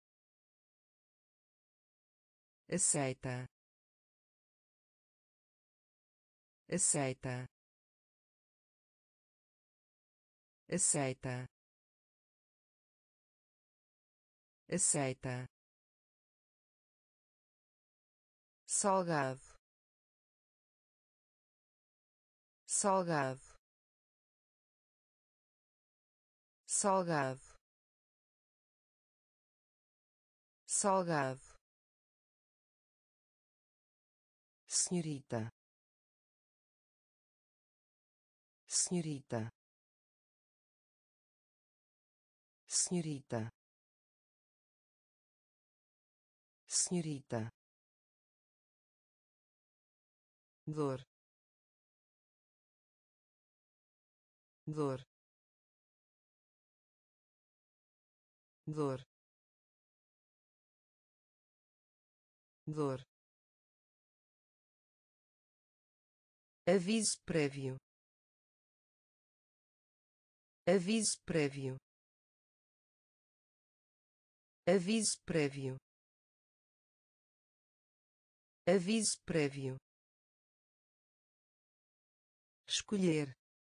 aceita, aceita, aceita, aceita, salgado, salgado, salgado, salgado, senhorita, senhorita, senhorita, senhorita, dor, dor, dor, dor, aviso prévio, aviso prévio, aviso prévio, aviso prévio, escolher,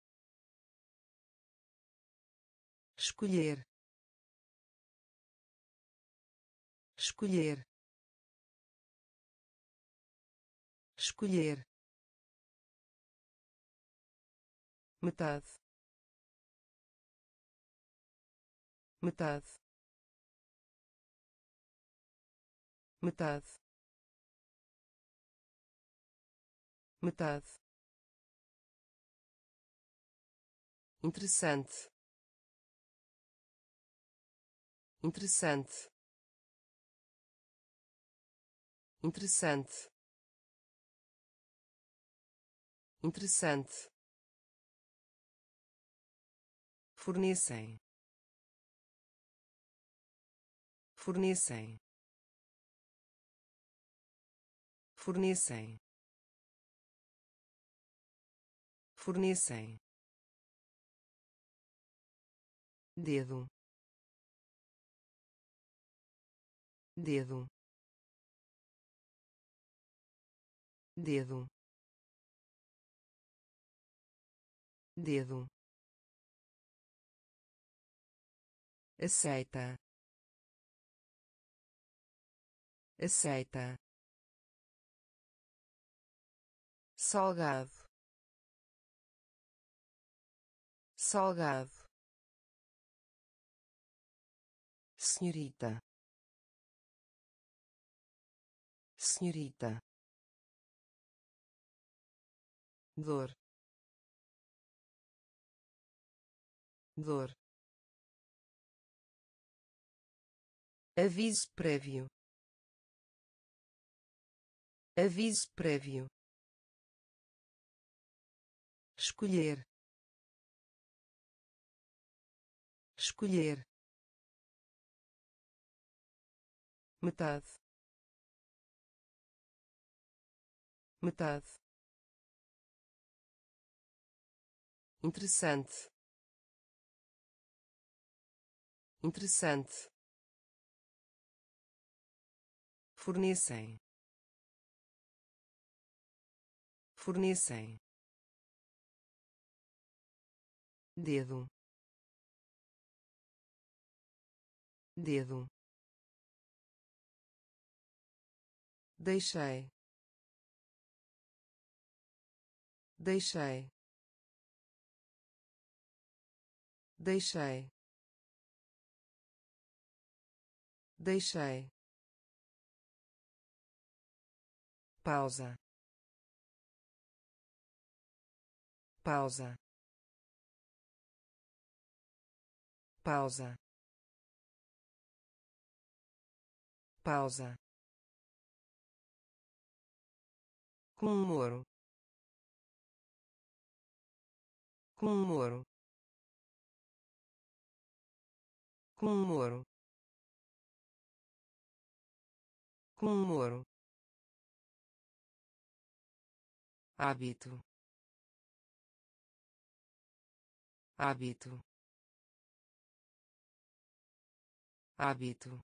escolher, escolher, escolher, metade, metade, metade, metade, interessante, interessante, interessante, interessante, fornecem, fornecem, fornecem, fornecem, dedo, dedo, dedo, dedo, aceita, aceita, salgado, salgado, senhorita, senhorita, dor, dor, aviso prévio, aviso prévio, escolher, escolher, metade, metade, interessante, interessante, fornecem, fornecem, dedo, dedo, deixei, deixei, deixei, deixei, pausa, pausa, pausa, pausa, comemoro, comemoro, comemoro, comemoro, hábito, hábito, hábito,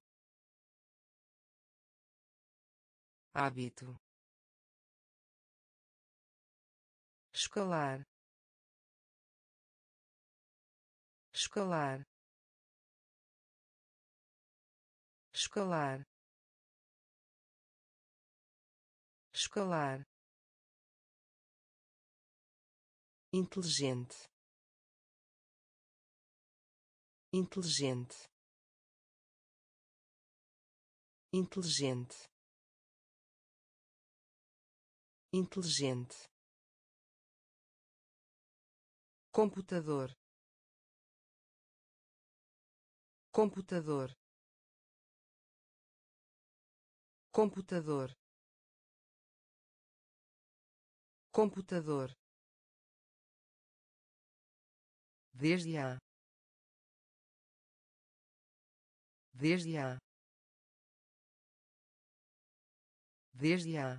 hábito, escalar, escalar, escalar, escalar, inteligente, inteligente, inteligente, inteligente, computador, computador, computador, computador, desde a, desde a, desde a,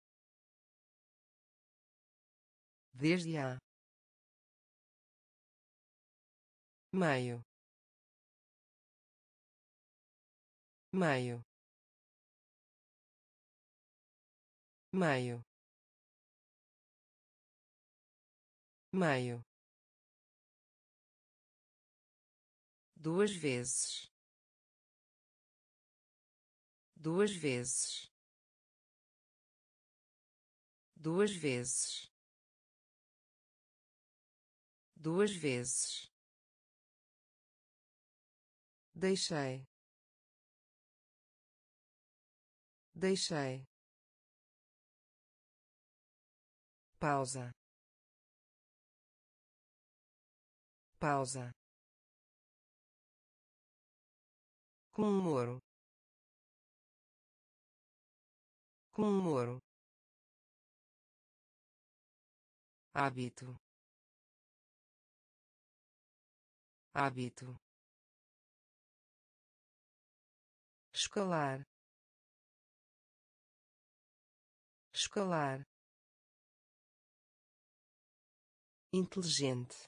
desde a, meio, meio, meio, meio, duas vezes, duas vezes, duas vezes, duas vezes, deixei, deixei, pausa, pausa, comemoro, comemoro, hábito, hábito, escalar, escalar, inteligente,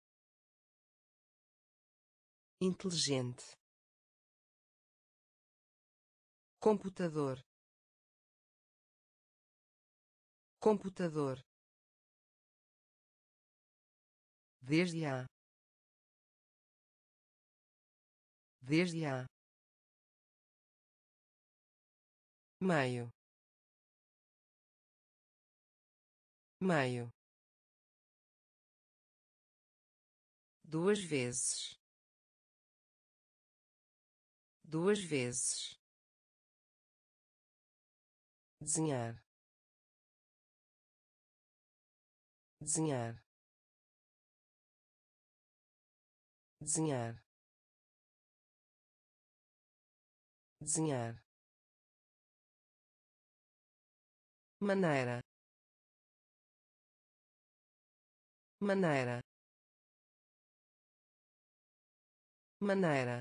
inteligente, computador, computador, desde a, desde a, meio, meio, duas vezes, duas vezes, desenhar, desenhar, desenhar, desenhar, maneira, maneira, maneira,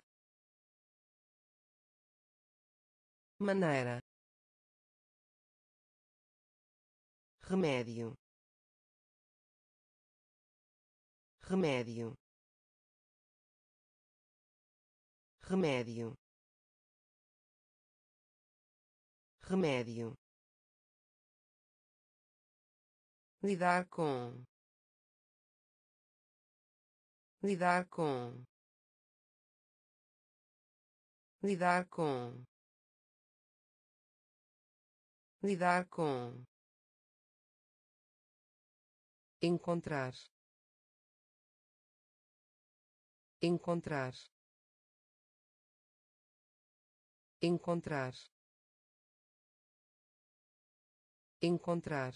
maneira, remédio, remédio, remédio, remédio, lidar com, lidar com, lidar com, lidar com, encontrar, encontrar, encontrar, encontrar,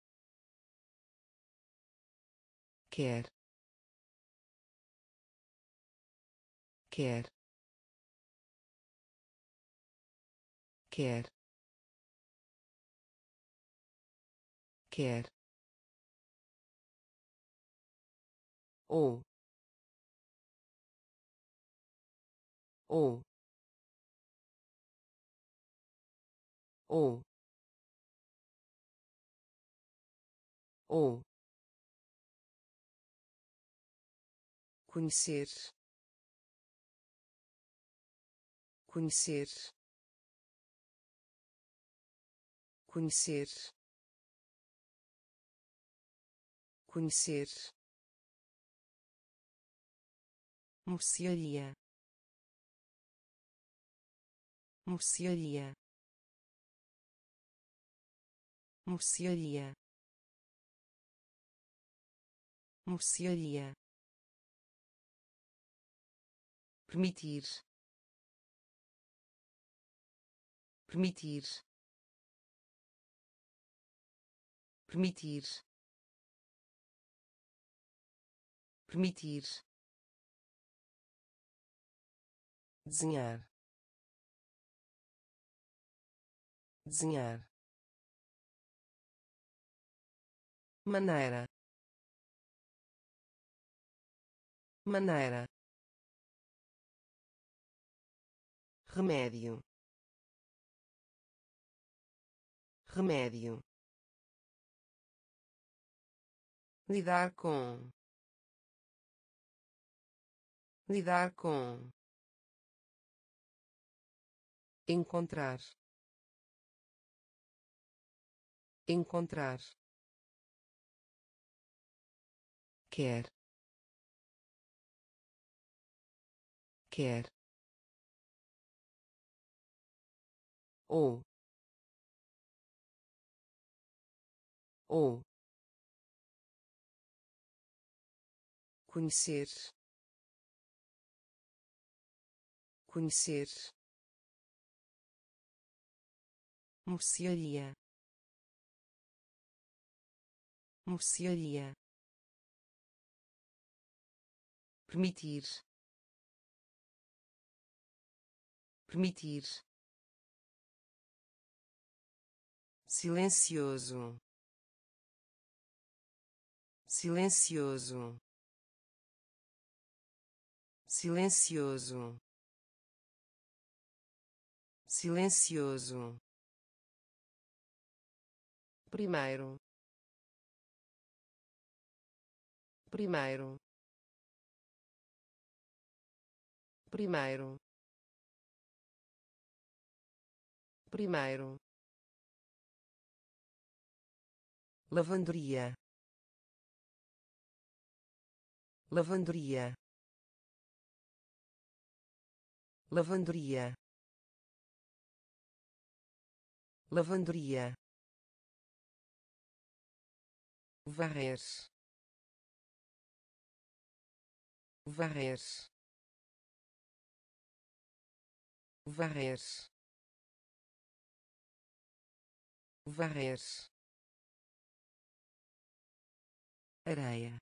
quer, quer, quer, quer, ou, ou, ou, ou, conhecer, conhecer, conhecer, conhecer, mercearia, mercearia, mercearia, mercearia, permitir, permitir, permitir, permitir, desenhar, desenhar, maneira, maneira, remédio, remédio, lidar com, lidar com, encontrar, encontrar, quer, quer, ou, ou, conhecer, conhecer, mercearia, mercearia, permitir, permitir, silencioso, silencioso, silencioso, silencioso, primeiro, primeiro, primeiro, primeiro, lavanderia, lavanderia, lavanderia, lavanderia, varrer, varrer, varrer, varrer, areia,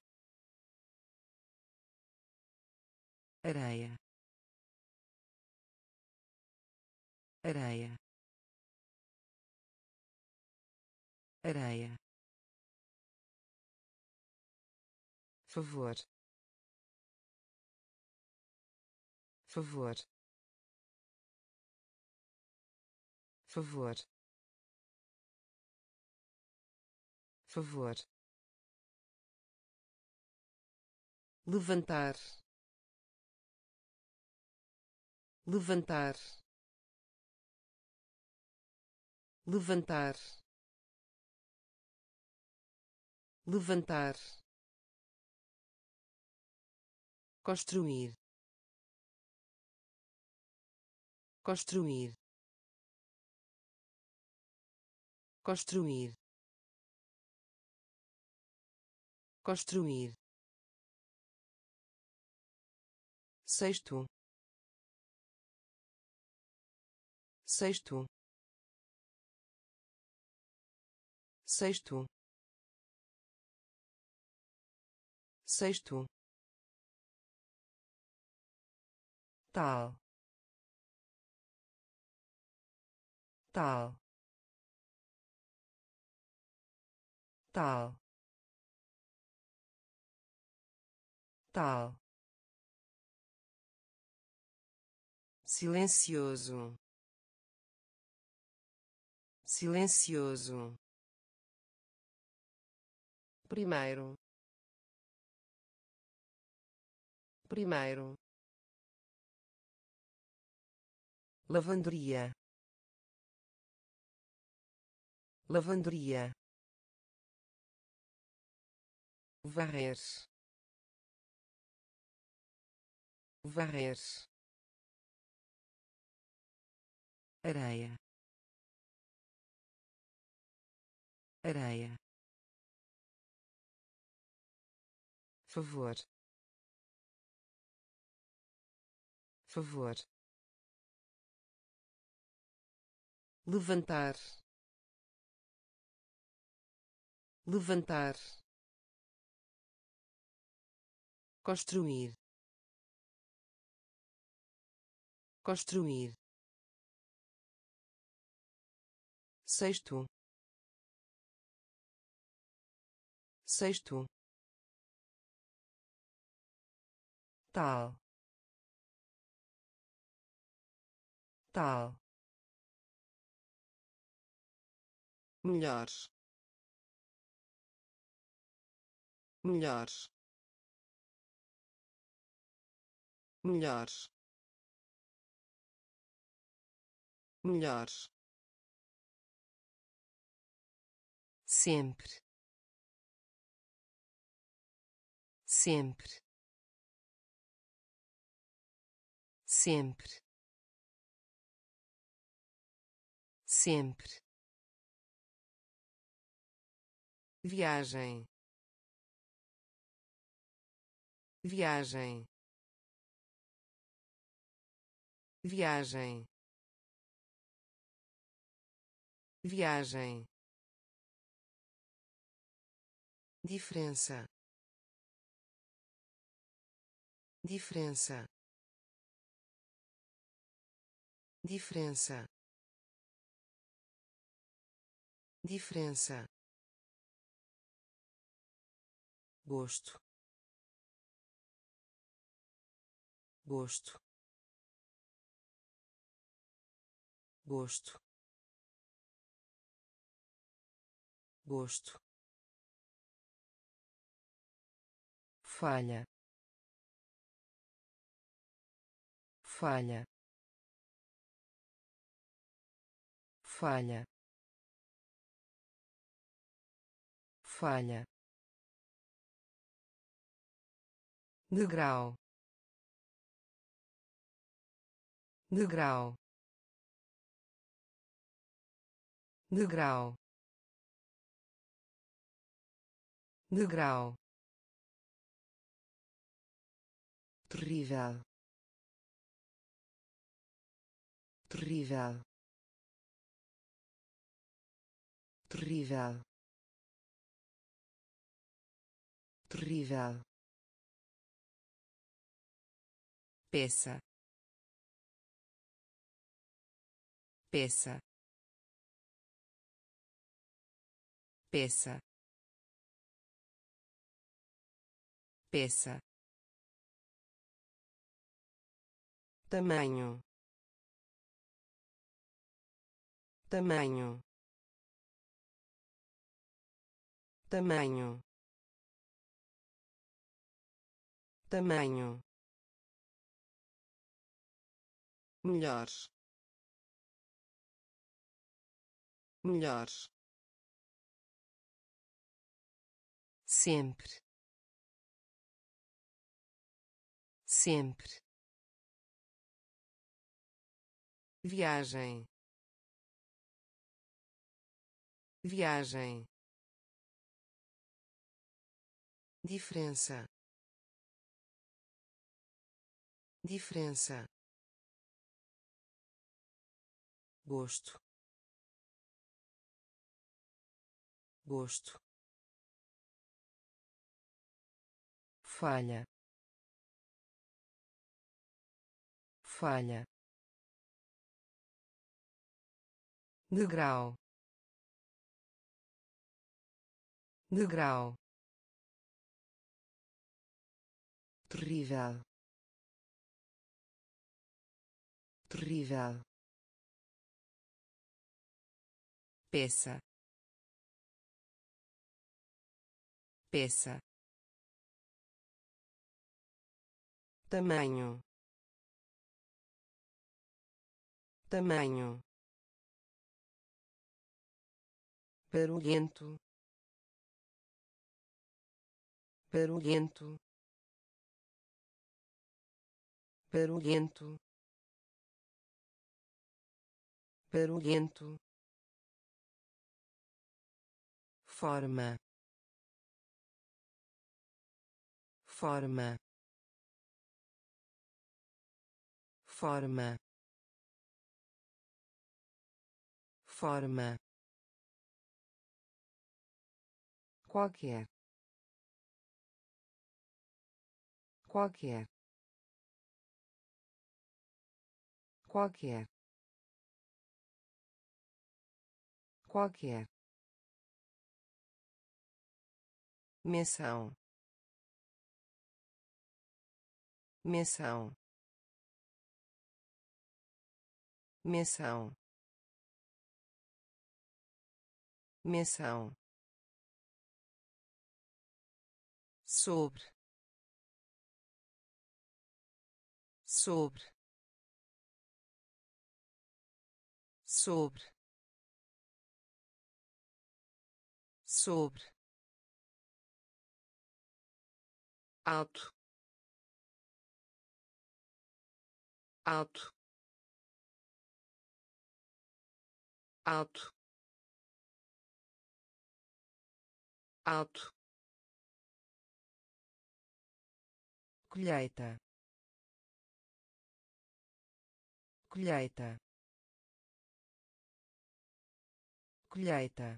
areia, areia, areia, favor, favor, favor, favor, levantar, levantar, levantar, levantar, construir, construir, construir, construir, sexto, sexto, sexto, sexto, tal, tal, tal, tal, silencioso, silencioso, primeiro, primeiro, lavanderia, lavanderia, varrer, varrer, areia, areia, favor, favor, levantar, levantar, construir, construir, sexto, sexto, tal, tal, melhores, melhores, melhores, melhores, sempre, sempre, sempre, sempre, viagem, viagem, viagem, viagem, diferença, diferença, diferença, diferença, gosto, gosto, gosto, gosto, falha, falha, falha, falha, degrau, degrau, degrau, degrau, terrível, terrível, terrível, terrível, peça, peça, peça, peça, tamanho, tamanho, tamanho, tamanho, melhores, melhores, sempre, sempre, viagem, viagem, diferença, diferença, gosto, gosto, falha, falha, degrau, degrau, terrível, terrível, peça, peça, tamanho, tamanho, barulhento, barulhento, barulhento, barulhento, forma, forma, forma, forma, qualquer, qualquer, qualquer, qualquer, menção, menção, menção, menção, sobre, sobre, sobre, sobre, alto, alto, alto, alto, colheita, colheita, colheita,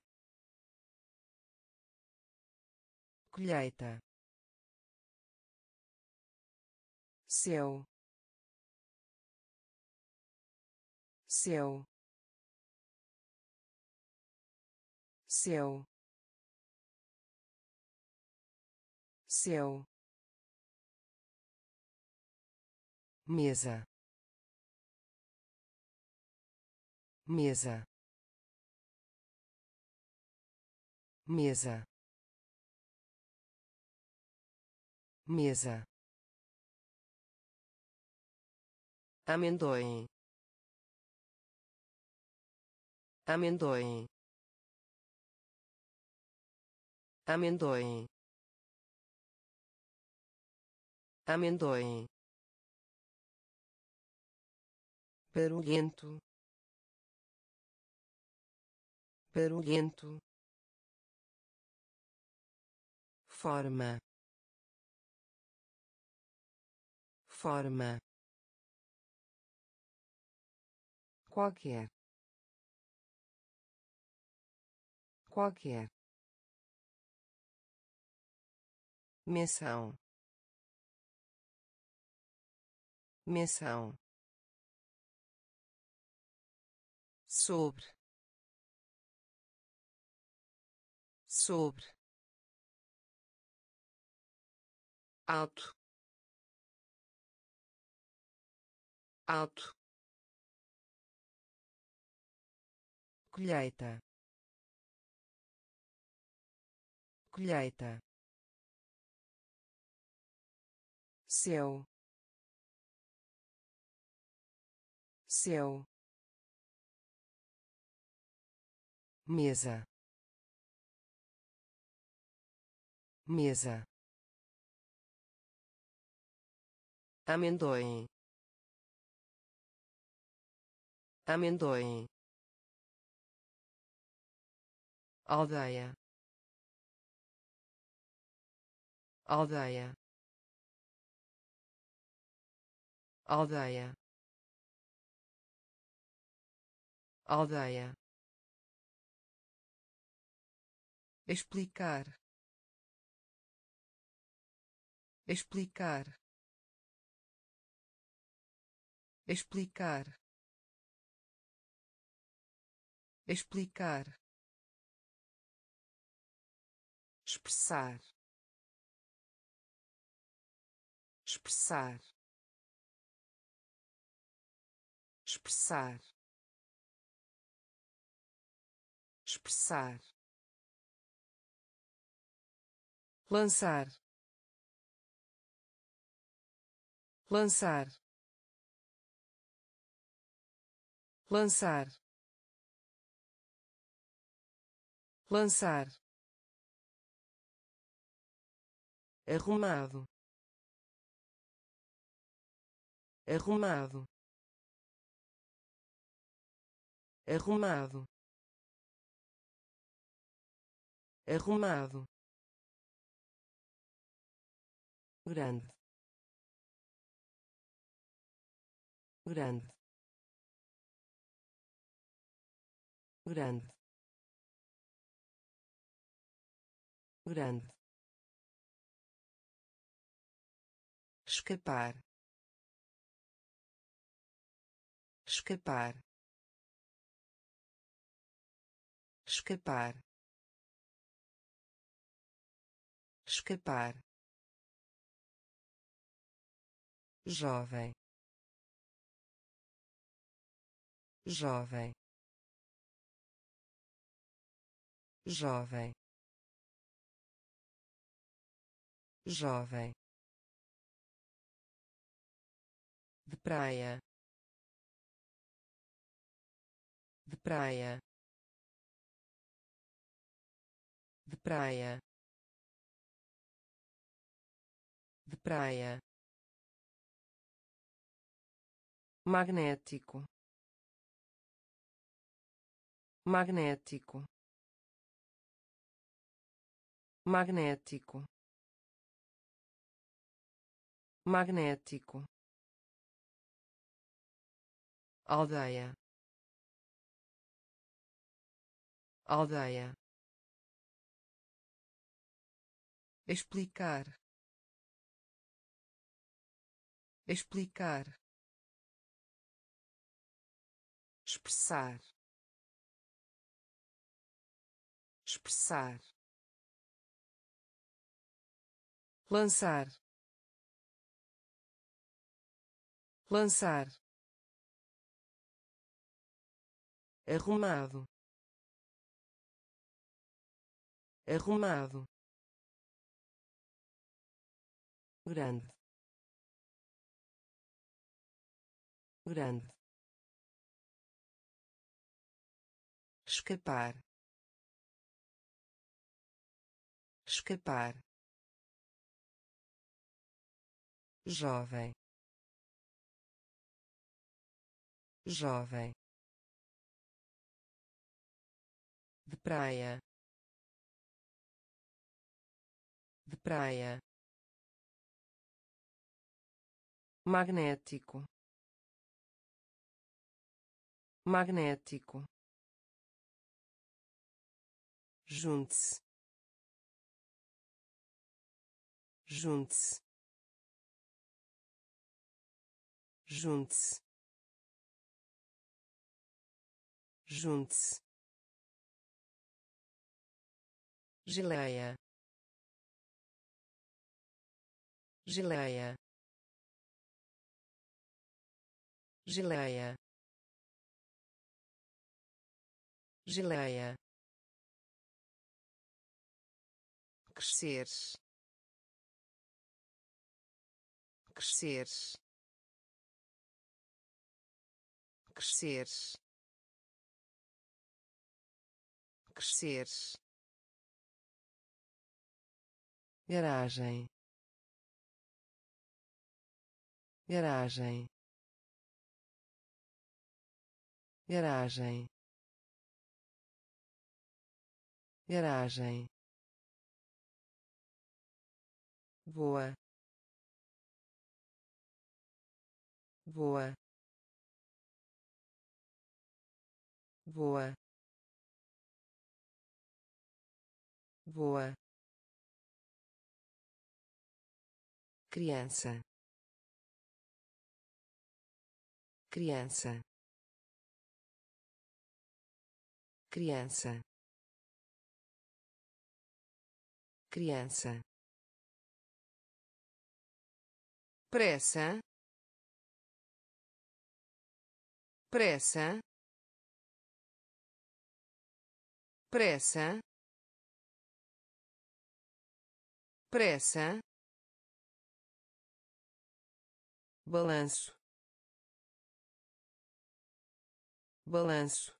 colheita, céu, céu, céu, céu, mesa, mesa, mesa, mesa, amendoim, amendoim, amendoim, amendoim, barulhento, barulhento, forma, forma, qualquer, qualquer, menção, menção, sobre, sobre, alto, alto, colheita, colheita, céu, céu, mesa, mesa, amendoim, amendoim, aldeia, aldeia, aldeia, aldeia, explicar, explicar, explicar, explicar, expressar, expressar, expressar, expressar, lançar, lançar, lançar, lançar, arrumado, arrumado, arrumado, arrumado, grande, grande, grande, grande, escapar, escapar, escapar, escapar, jovem, jovem, jovem, jovem, de praia, de praia, de praia, de praia, magnético, magnético, magnético, magnético, aldeia, aldeia, explicar, explicar, expressar, expressar, lançar, lançar, arrumado, arrumado, grande, grande, escapar, escapar, jovem, jovem, de praia, de praia, magnético, magnético, junte-se, junte-se, junte-se, junte-se, geleia, geleia, geleia, geleia, crescer, crescer, crescer, crescer, garagem, garagem, garagem, garagem, voa, voa, voa, voa, criança, criança, criança, criança, pressa, pressa, pressa, pressa, balanço, balanço,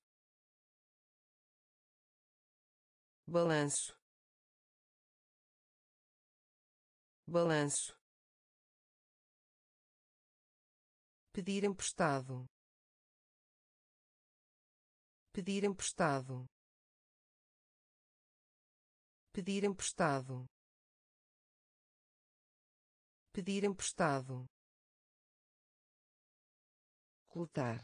balanço, balanço, pedir emprestado, pedir emprestado, pedir emprestado, pedir emprestado, coletar,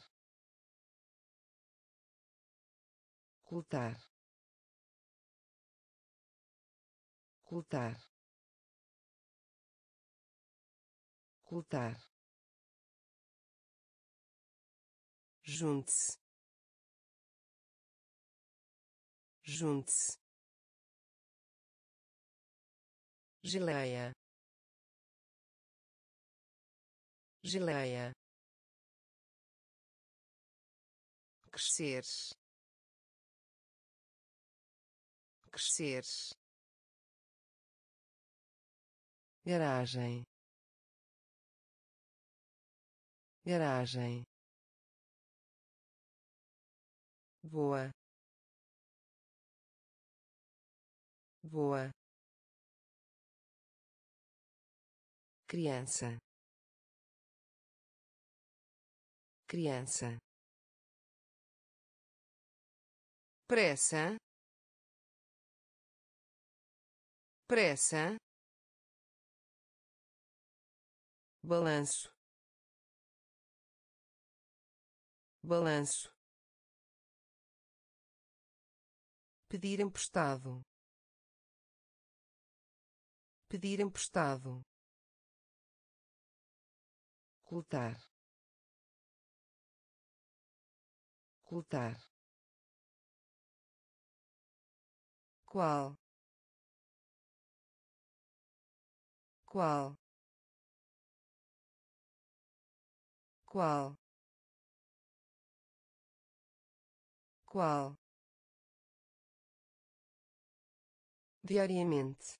coletar, coletar, coletar, junte-se, junte-se, geleia, geleia, crescer, crescer, garagem, garagem, voa, voa, criança, criança, pressa, pressa, balanço, balanço, pedir emprestado, pedir emprestado, coletar, coletar, qual, qual, qual, qual, diariamente,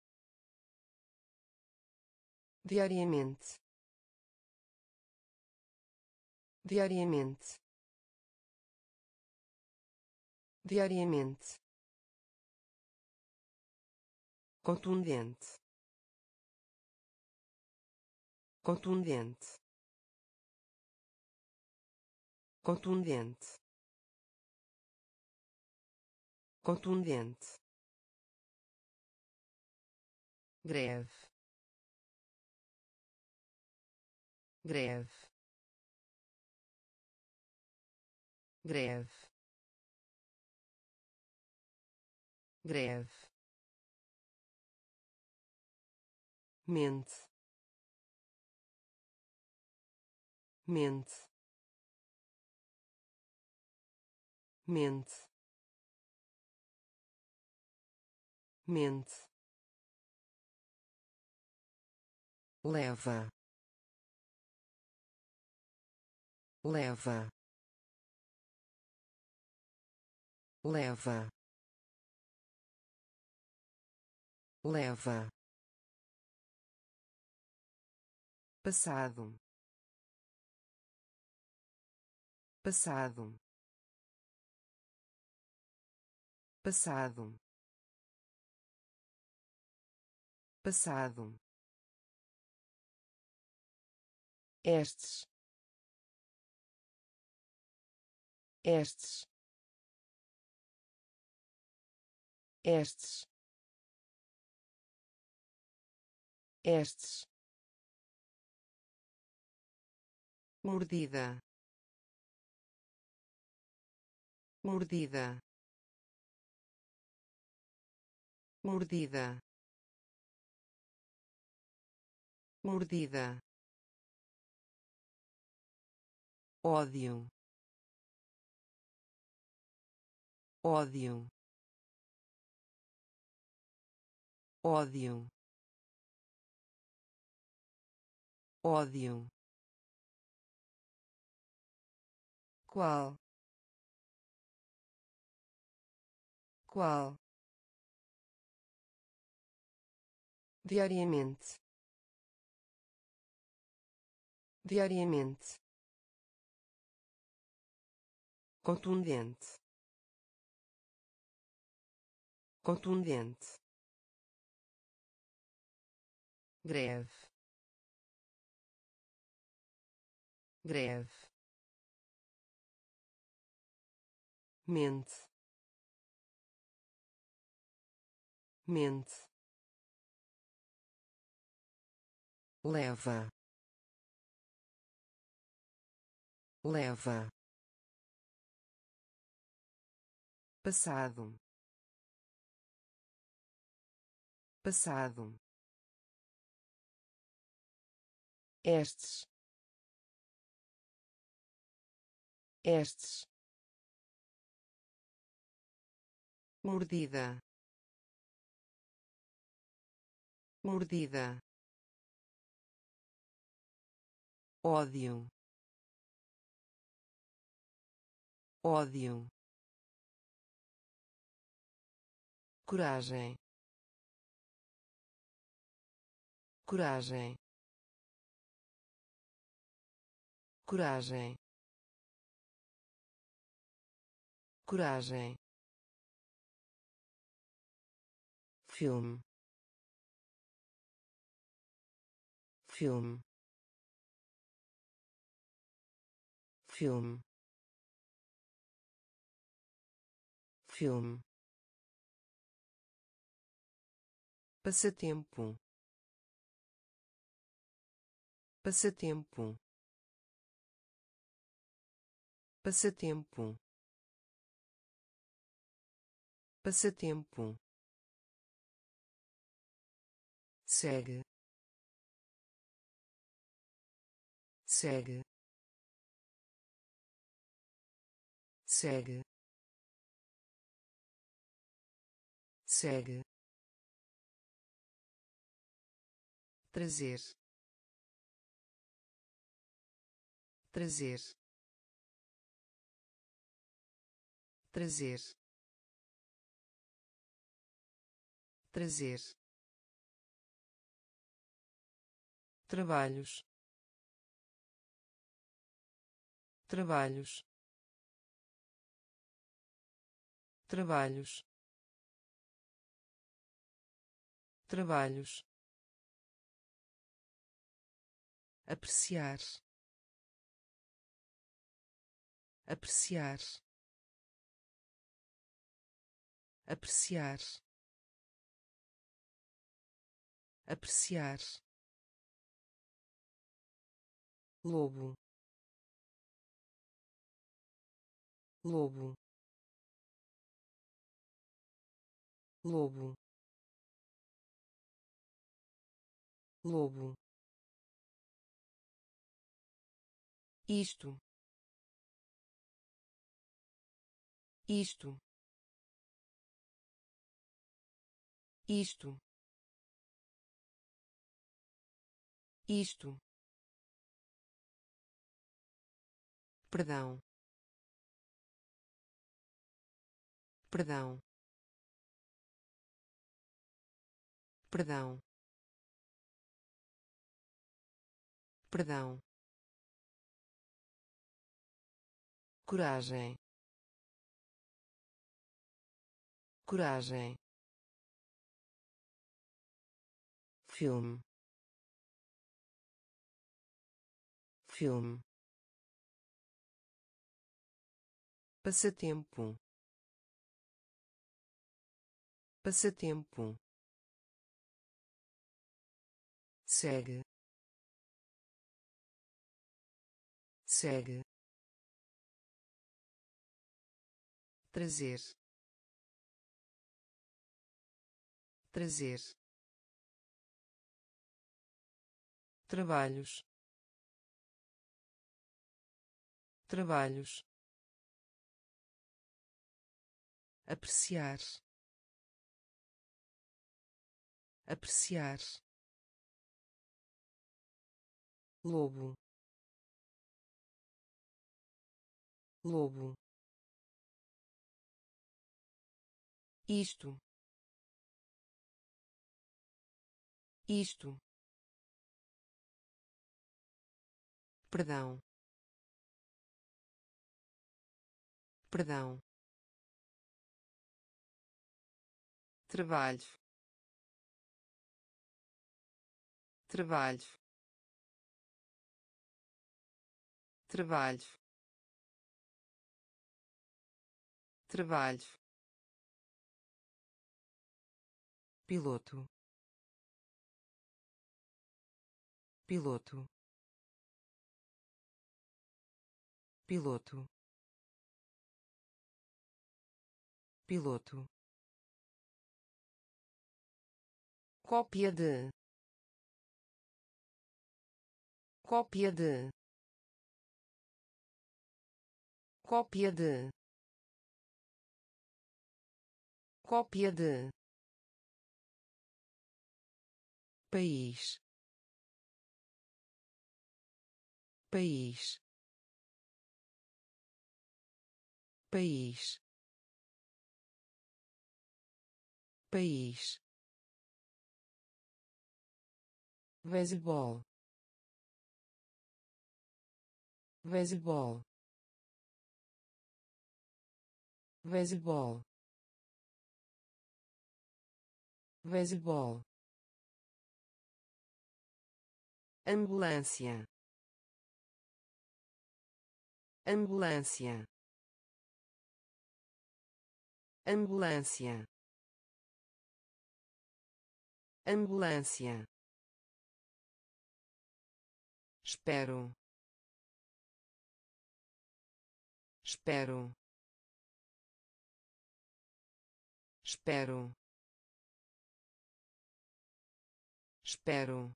diariamente, diariamente, diariamente, contundente, contundente, contundente, contundente, greve, greve, greve, greve, mente, mente, mente, mente, leva, leva, leva, leva, passado, passado, passado, passado, estes, estes, estes, estes, mordida, mordida, mordida, mordida, ódio, ódio, ódio, ódio, qual, qual, diariamente, diariamente, contundente, contundente, greve, greve, mente, mente, leva, leva, passado, passado, estes, estes, mordida, mordida, ódio, ódio, coragem, coragem, coragem, coragem, filme, filme, filme, filme, passatempo, passatempo, passatempo, passatempo, segue, segue, segue, segue, trazer, trazer, trazer, trazer, trabalhos, trabalhos, trabalhos, trabalhos, apreciar, apreciar, apreciar, apreciar, lobo, lobo, lobo, lobo, isto, isto, isto, isto, perdão, perdão, perdão, perdão, coragem, coragem, filme, filme, passatempo, passatempo, segue, segue, trazer, trazer, trabalhos, trabalhos, apreciar, apreciar, lobo, lobo, isto, isto, perdão, perdão, trabalho, trabalho, trabalho, trabalho, piloto, piloto, piloto, piloto, cópia de, cópia de, cópia de, cópia de, país, país, país, país, beisebol, beisebol, beisebol, beisebol, ambulância, ambulância, ambulância, ambulância, espero, espero, espero, espero,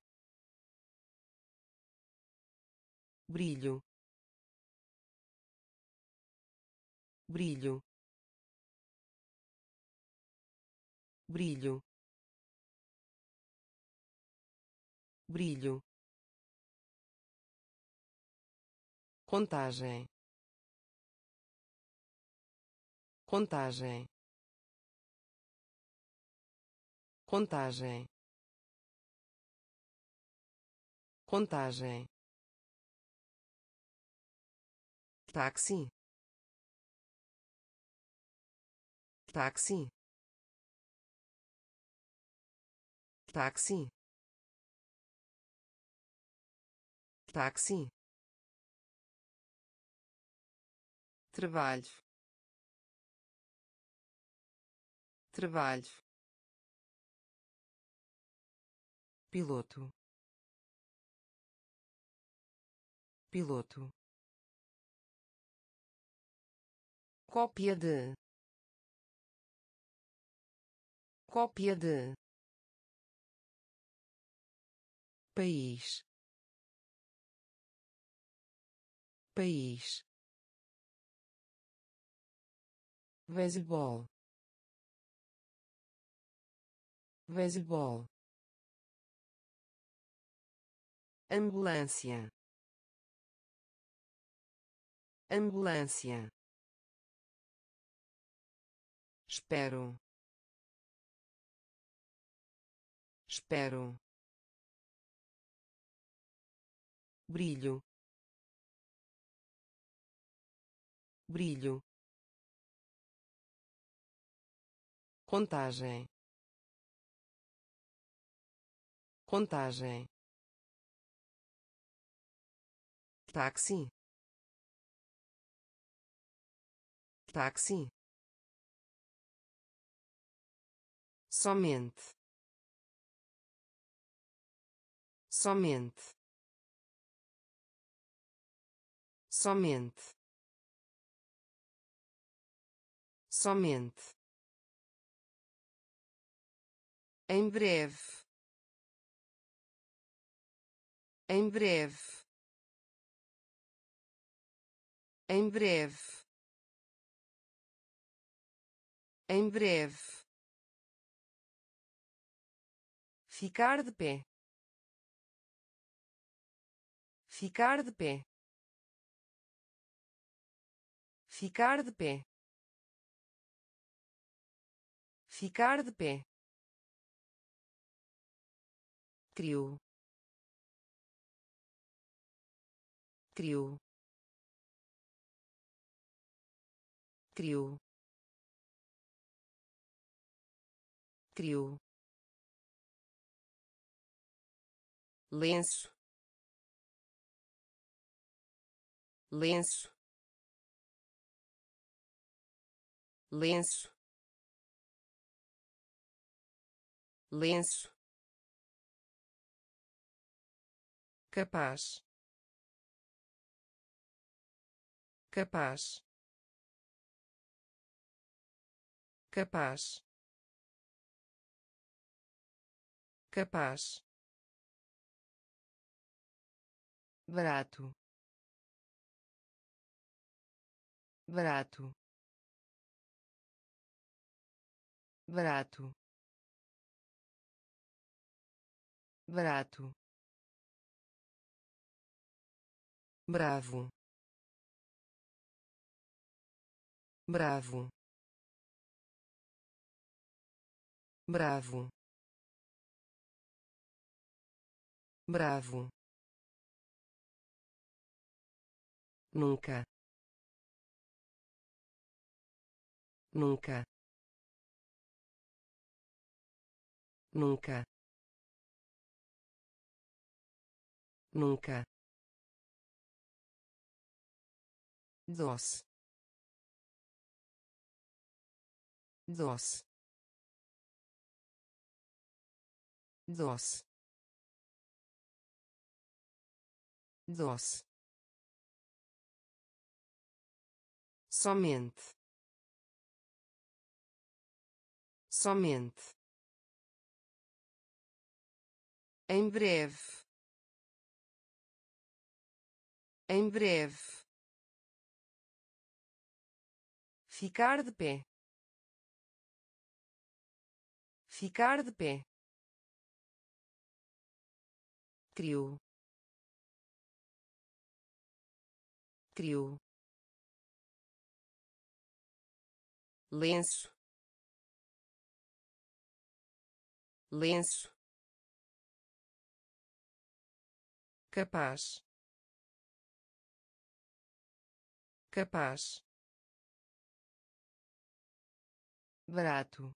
brilho, brilho, brilho, brilho, contagem, contagem, contagem, contagem, táxi, táxi, táxi, táxi, trabalho, trabalho, piloto, piloto, cópia de, cópia de, país, país, beisebol, beisebol, ambulância, ambulância, espero, espero, brilho, brilho, contagem, contagem, táxi, táxi, somente, somente, somente, somente, em breve, em breve, em breve, em breve, ficar de pé, ficar de pé, ficar de pé, ficar de pé, criou, criou, criou, criou, lenço, lenço, lenço, lenço, capaz, capaz, capaz, capaz, barato, barato, barato, barato, bravo, bravo, bravo, bravo, nunca, nunca, nunca, nunca, doce, doce, doce, doce, somente, somente, em breve, em breve, ficar de pé, ficar de pé, criou, criou, lenço, lenço, capaz, capaz, barato,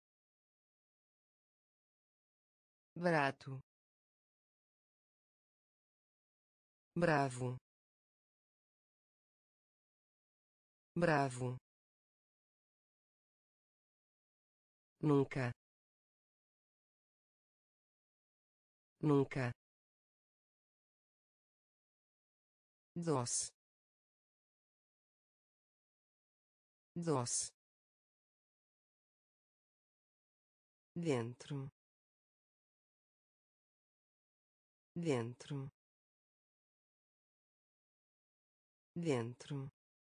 barato, bravo, bravo, nunca, nunca, doce, doce, dentro, dentro, dentro,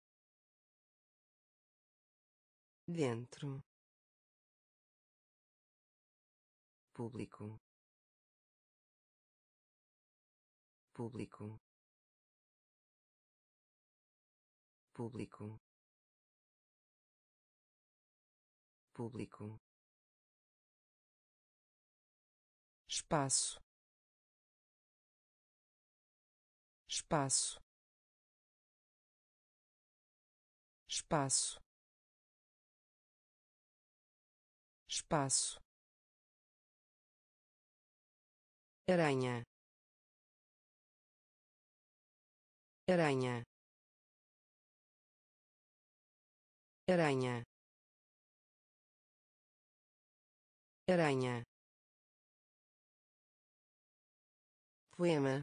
dentro, público, público, público, público, espaço, espaço, espaço, espaço, aranha, aranha, aranha, aranha, poema,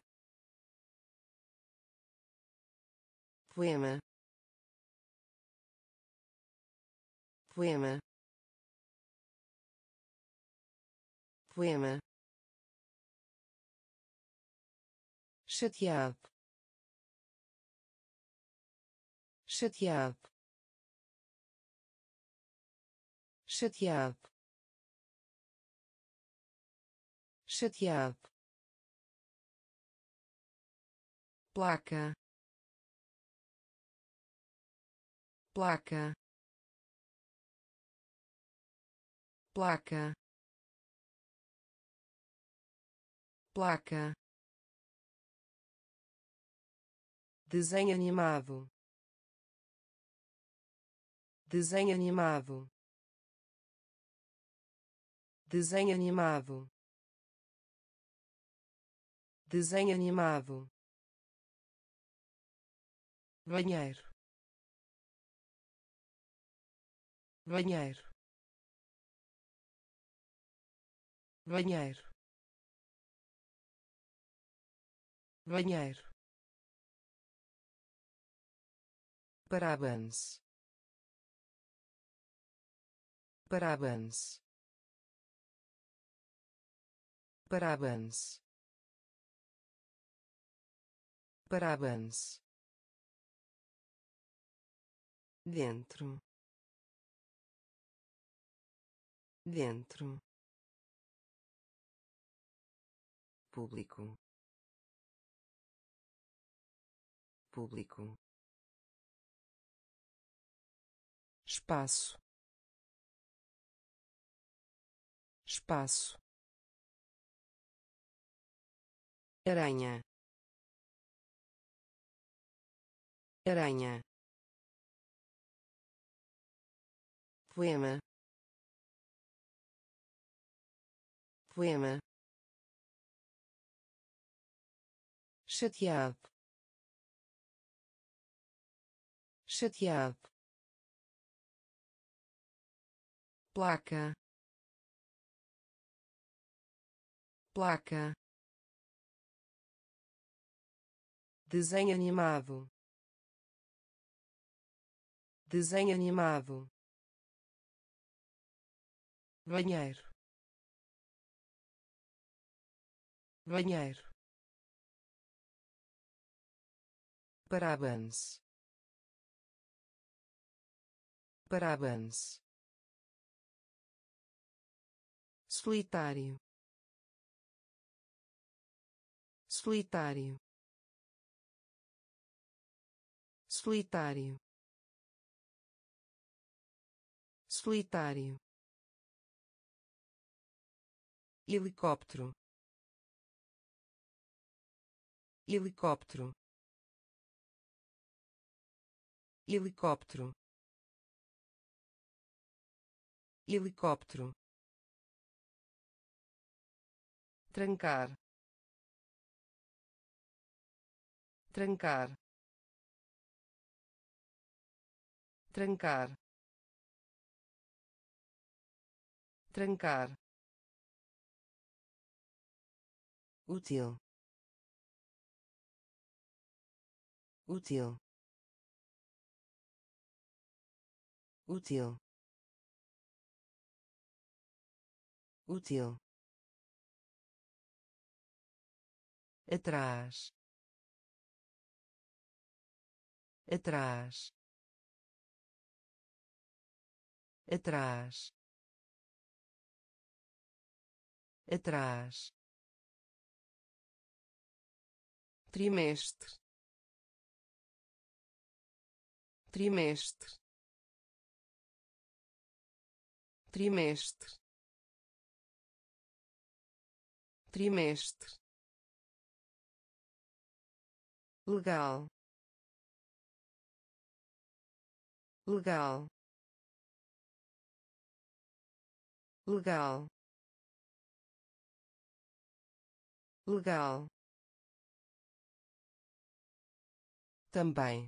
poema, poema, poema, chateado, chateado, chateado, chateado, placa, placa, placa, placa, desenho animado, desenho animado, desenho animado, desenho animado, banheiro, banheiro, banheiro, banheiro, parabéns, parabéns, parabéns, parabéns, dentro, dentro, público, público, espaço, espaço, aranha, aranha, poema, poema, chateado, chateado, placa, placa, desenho animado, desenho animado, banheiro, banheiro, parabéns, parabéns, solitário, solitário, solitário, solitário, helicóptero, helicóptero, helicóptero, helicóptero, trancar, trancar, trancar, trancar, útil, útil, útil, útil, atrás, atrás, atrás, atrás, trimestre, trimestre, trimestre, trimestre, legal, legal, legal, legal, também,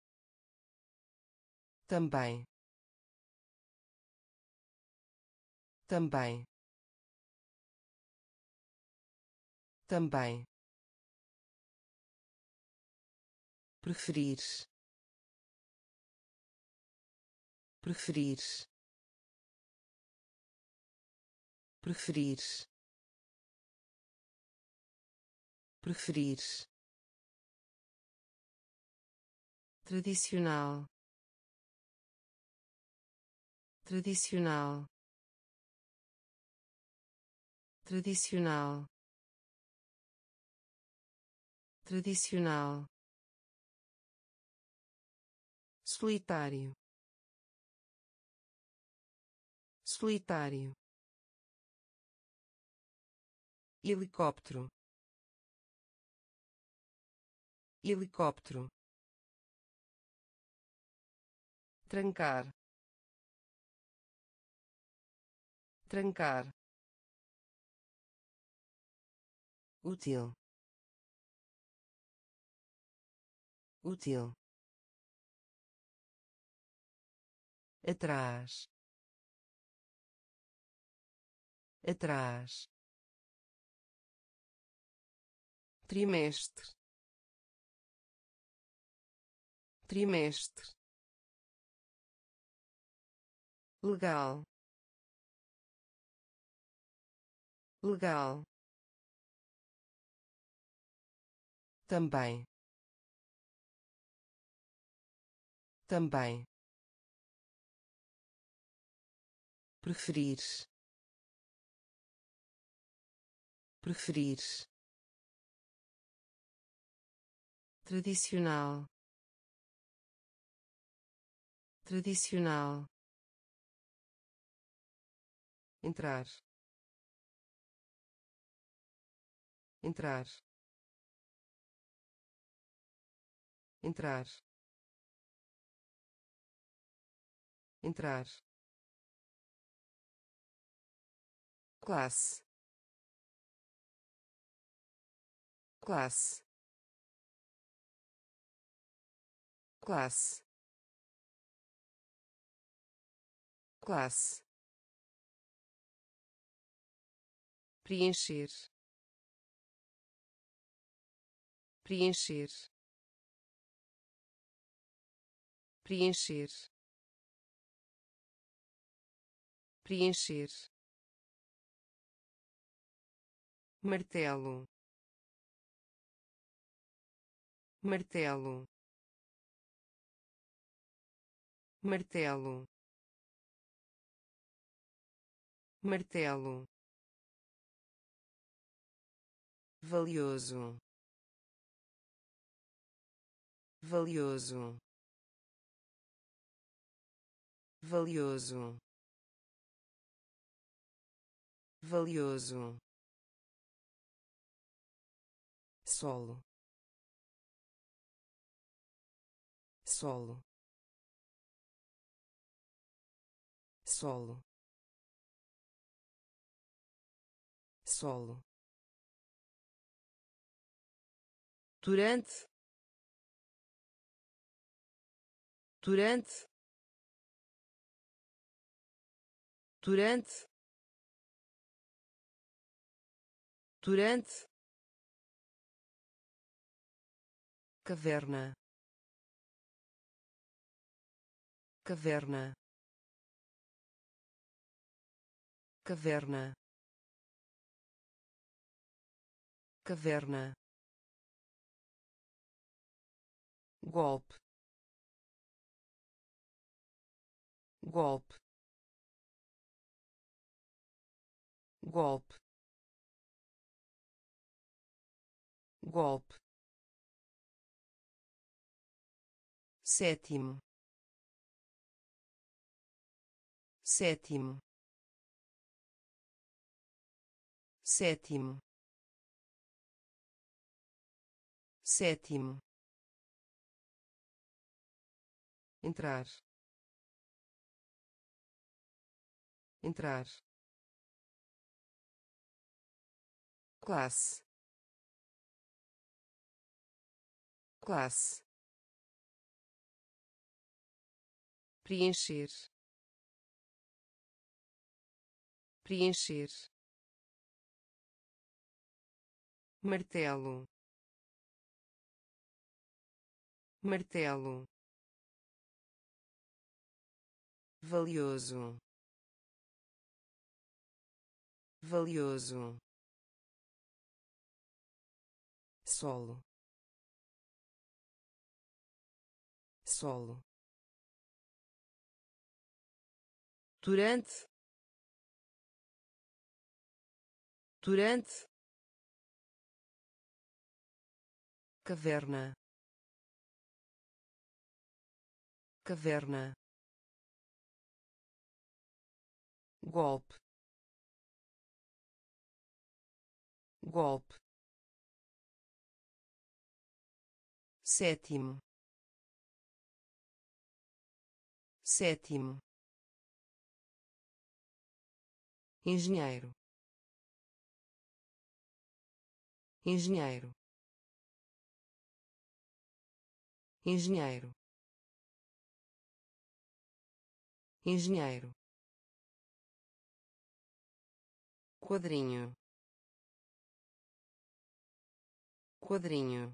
também, também, também, preferir, preferir, preferir, preferir, tradicional, tradicional, tradicional, tradicional, solitário, solitário, helicóptero, helicóptero, trancar, trancar, útil, útil, atrás, atrás, trimestre, trimestre, legal, legal, também, também, preferir, preferir, tradicional, tradicional, entrar, entrar, entrar, entrar, classe, classe, classe, classe, preencher, preencher, preencher, preencher, martelo, martelo, martelo, martelo, valioso, valioso, valioso, valioso, solo, solo, solo, solo, durante, durante, durante, durante, caverna, caverna, caverna, caverna, golpe, golpe, golpe, golpe, sétimo, sétimo, sétimo, sétimo, entrar, entrar, classe, classe, preencher, preencher, martelo, martelo, valioso, valioso, solo, solo, durante, durante, caverna, caverna, golpe, golpe, sétimo, sétimo, engenheiro, engenheiro, engenheiro, engenheiro, quadrinho, quadrinho,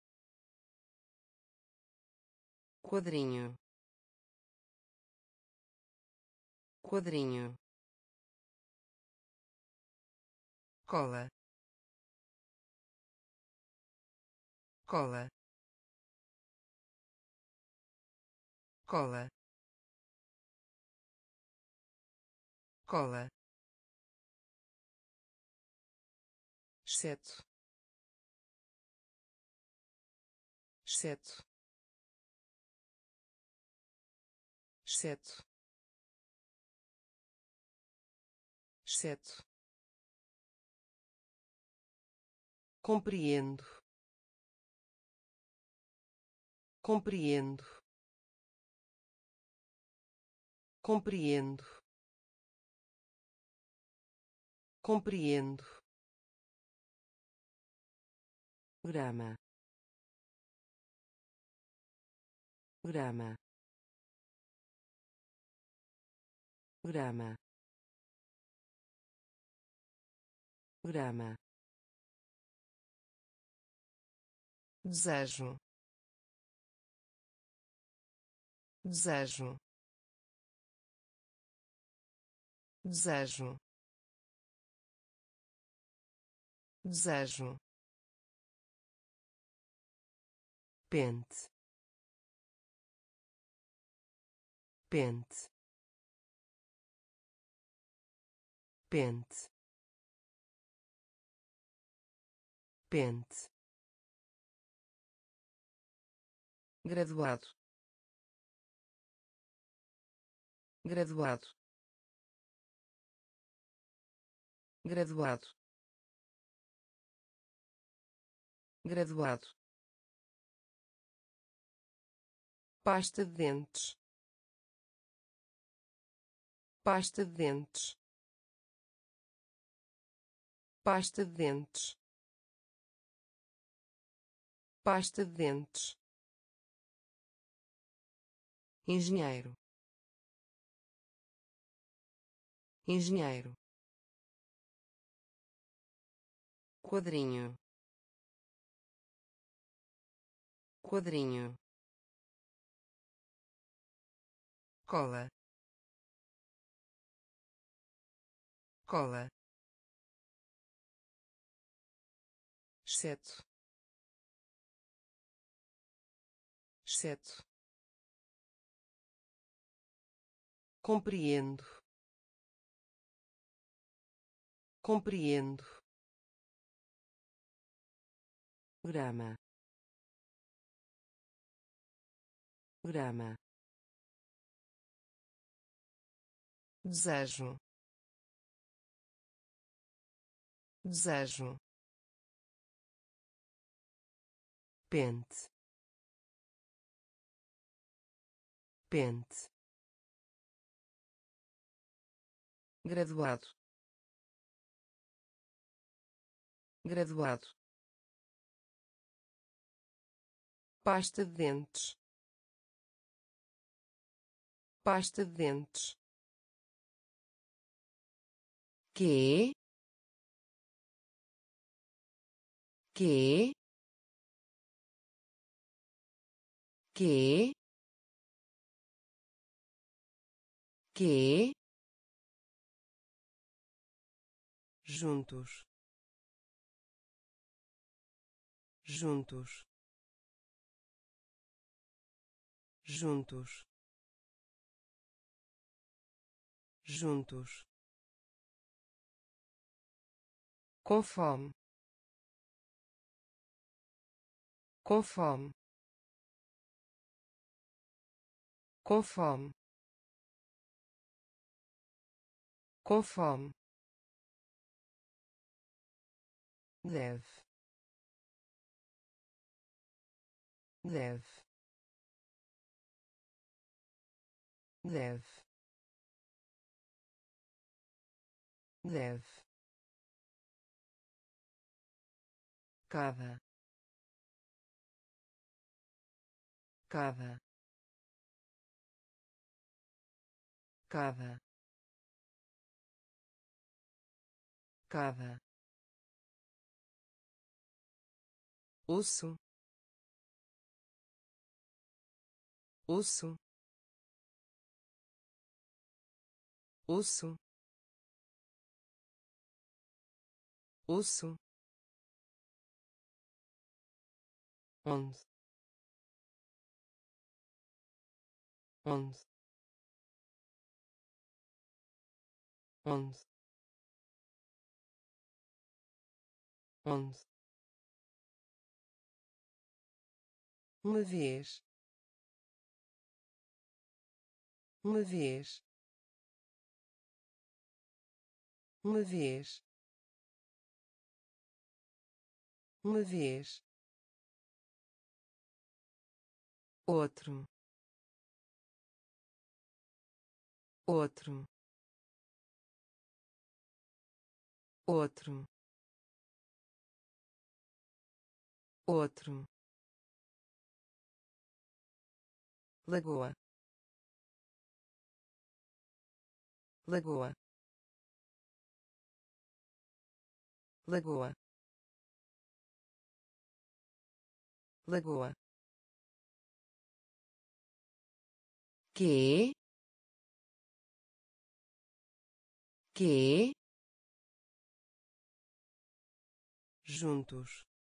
quadrinho, quadrinho, cola, cola, cola, cola, exceto, exceto, exceto, exceto, compreendo, compreendo, compreendo, compreendo, grama, grama, grama, grama, desejo, desejo, desejo, desejo, pente, pente, pente, pente, graduado, graduado, graduado, graduado, pasta de dentes, pasta de dentes, pasta de dentes, pasta de dentes, engenheiro, engenheiro, quadrinho, quadrinho, cola, cola, exceto, exceto, compreendo, compreendo, grama, grama, desejo, desejo, pente, pente, graduado, graduado, pasta de dentes, pasta de dentes, que que que que juntos juntos juntos juntos com fome com fome com fome com fome deve deve deve deve cada cada cada cada osso osso osso osso onde onde onde onde uma vez uma vez uma vez uma vez outro outro outro outro lagoa lagoa lagoa lagoa que que juntos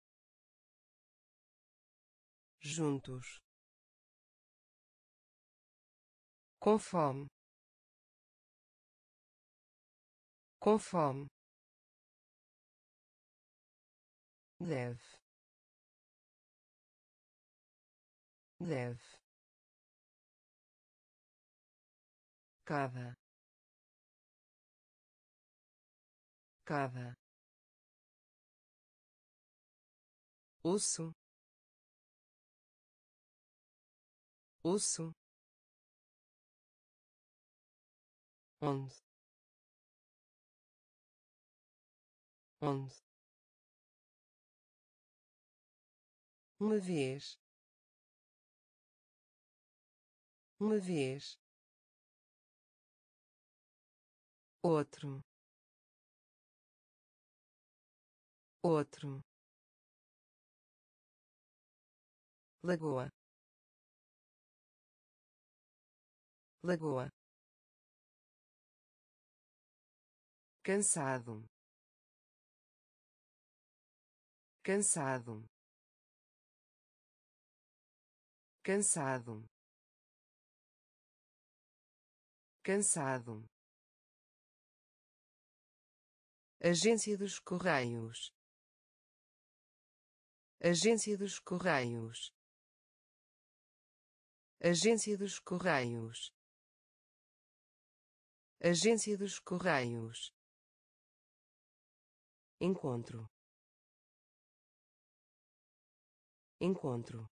juntos com fome com fome deve deve cada cada osso osso onde onde uma vez uma vez outro outro lagoa lagoa cansado cansado cansado cansado Agência dos Correios Agência dos Correios Agência dos Correios Agência dos Correios encontro encontro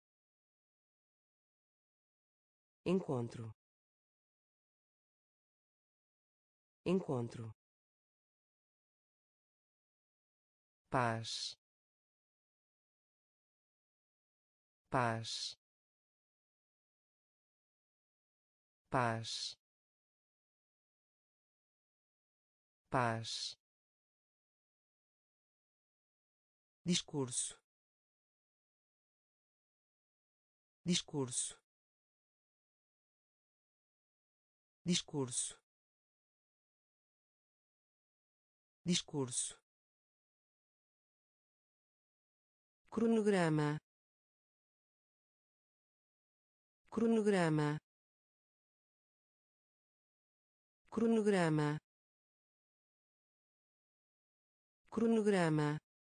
encontro encontro paz paz paz paz, discurso, discurso, discurso, discurso, cronograma, cronograma, cronograma, cronograma,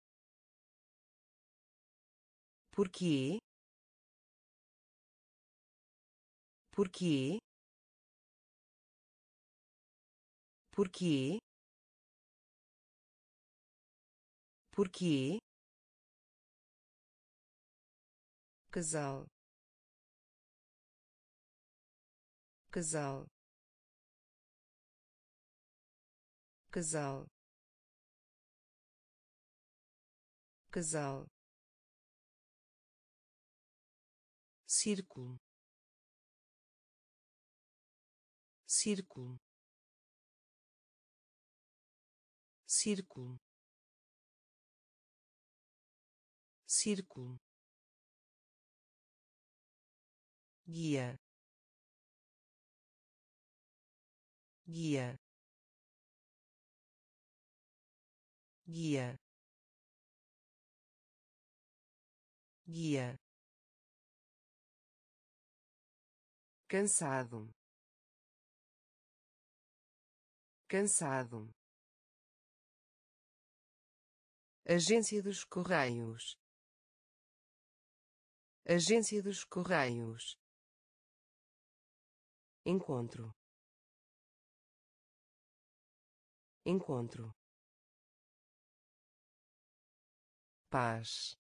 porquê, porquê, porquê, porquê, casal, casal, casal, casal, círculo, círculo, círculo, círculo, guia, guia, guia, guia, cansado, cansado, agência dos Correios, agência dos Correios, encontro, encontro, paz,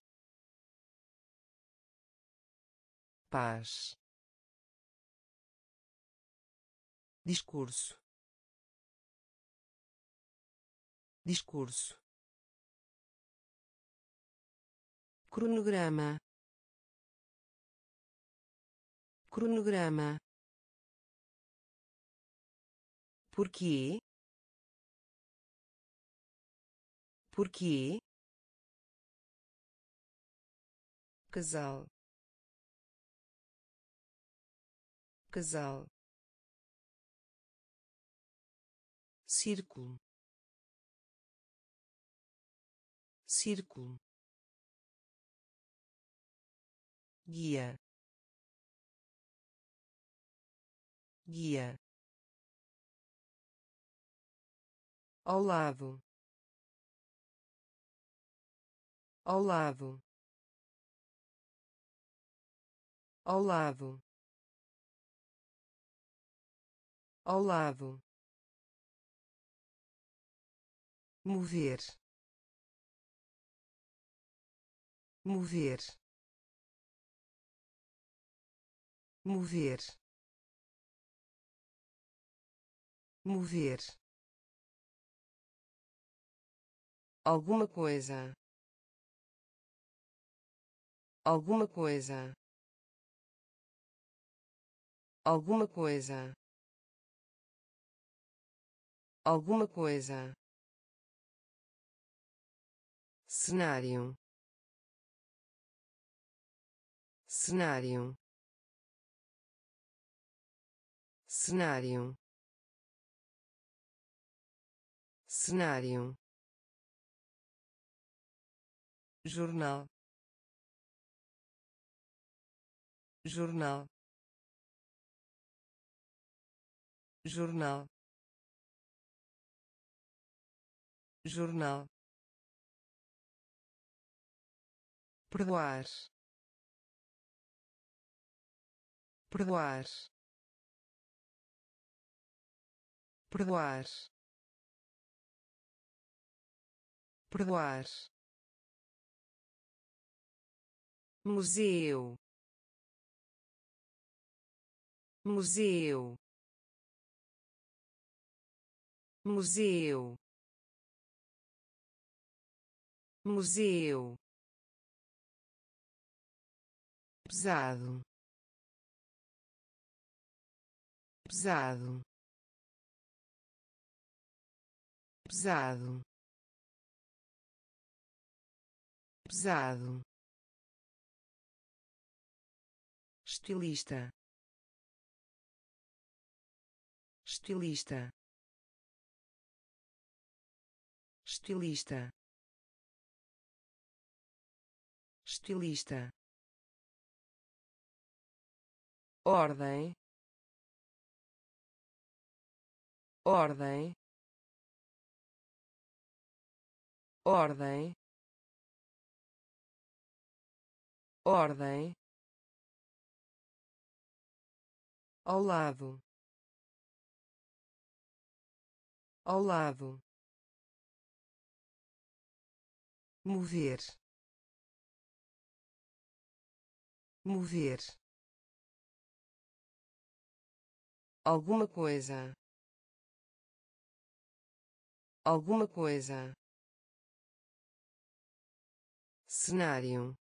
paz, discurso, discurso, cronograma, cronograma, porquê, porquê, casal, casal, círculo, círculo, guia, guia, ao lado, ao lado, ao lado, ao lado, mover, mover, mover, mover, alguma coisa, alguma coisa, alguma coisa, alguma coisa, cenário, cenário, cenário, cenário, jornal, jornal, jornal, jornal, perdoar, perdoar, perdoar, perdoar, museu, museu, museu, museu, pesado, pesado, pesado, pesado, estilista, estilista, estilista, estilista, ordem, ordem, ordem, ordem, ao lado, ao lado, mover, mover, alguma coisa, alguma coisa, cenário,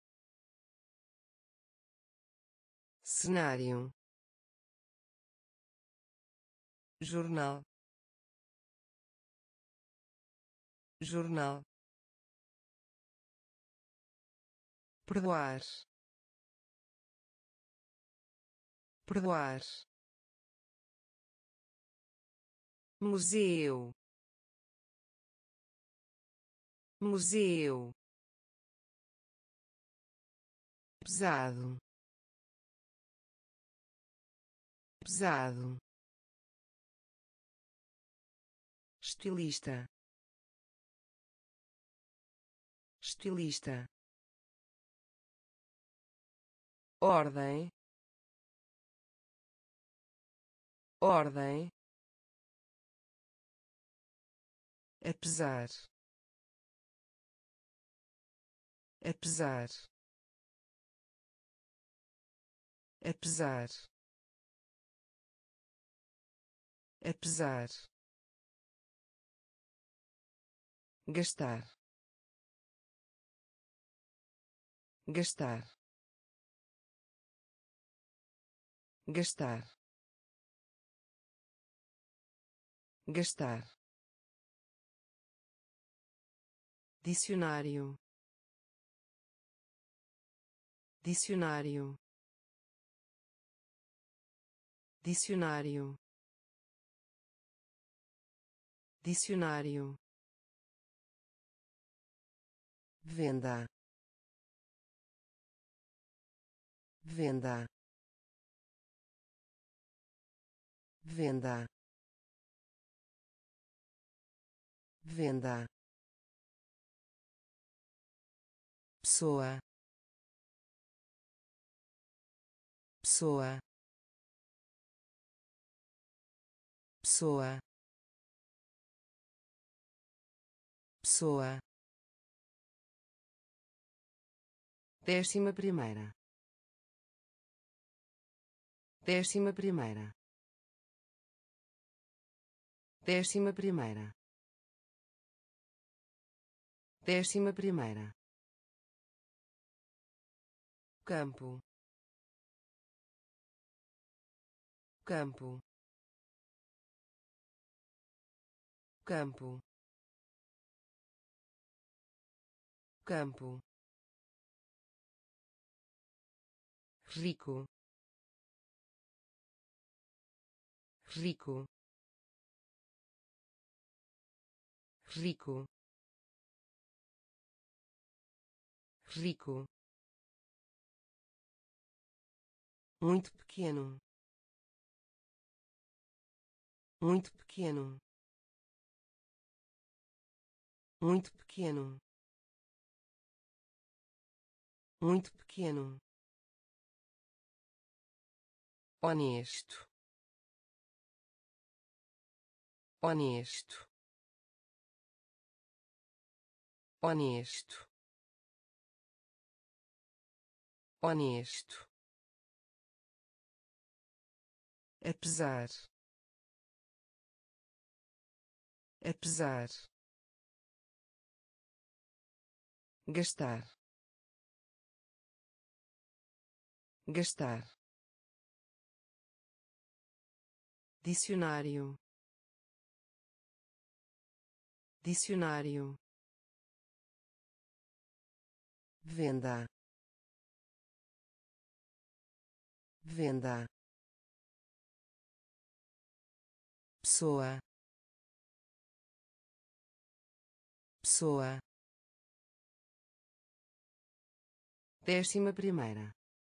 cenário, jornal, jornal, perdoar, perdoar, museu, museu, pesado, pesado, estilista, estilista, ordem, ordem, apesar, apesar, apesar, apesar, gastar, gastar, gastar, gastar, dicionário, dicionário, dicionário, dicionário, venda, venda, venda, venda, pessoa, pessoa, pessoa, pessoa, décima primeira, décima primeira, décima primeira, décima primeira, campo, campo, campo, campo, rico, rico, rico, rico, muito pequeno, muito pequeno, muito pequeno, muito pequeno, honesto, honesto, honesto, honesto, apesar, apesar, gastar, gastar, dicionário, dicionário, venda, venda, pessoa, pessoa, décima primeira,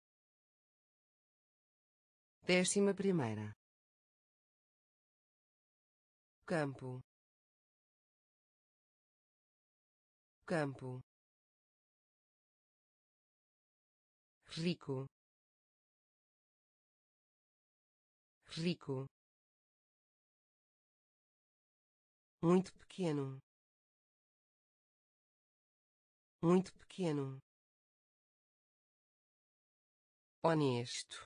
décima primeira, campo, campo, rico, rico, muito pequeno, muito pequeno, honesto,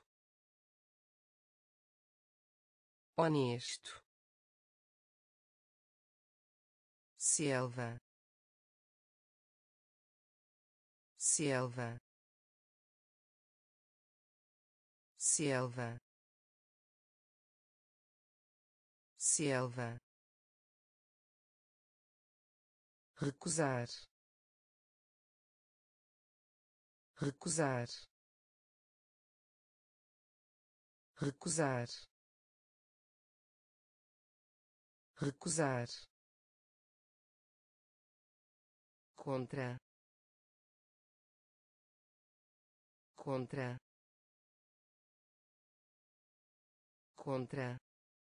honesto, selva, selva, selva, selva, recusar, recusar, recusar, recusar, contra, contra, contra,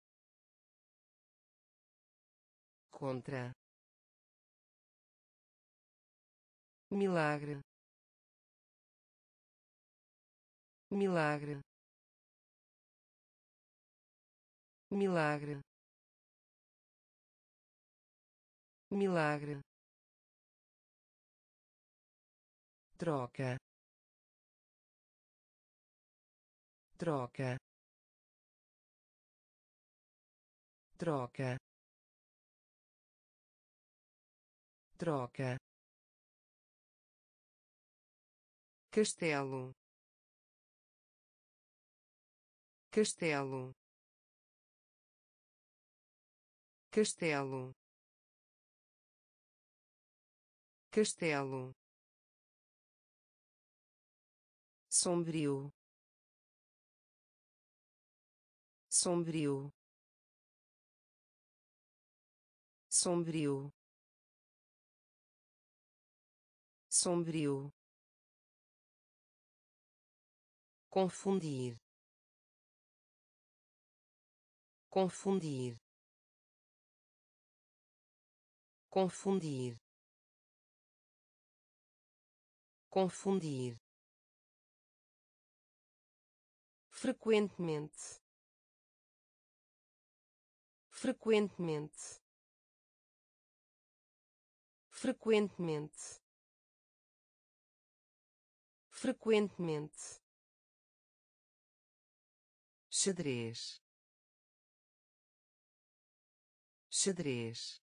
contra, milagre, milagre, milagre, milagre, troca, troca, troca, troca, castelo, castelo, castelo, castelo, sombrio, sombrio, sombrio, sombrio, confundir, confundir, confundir, confundir, frequentemente, frequentemente, frequentemente, frequentemente, xadrez, xadrez,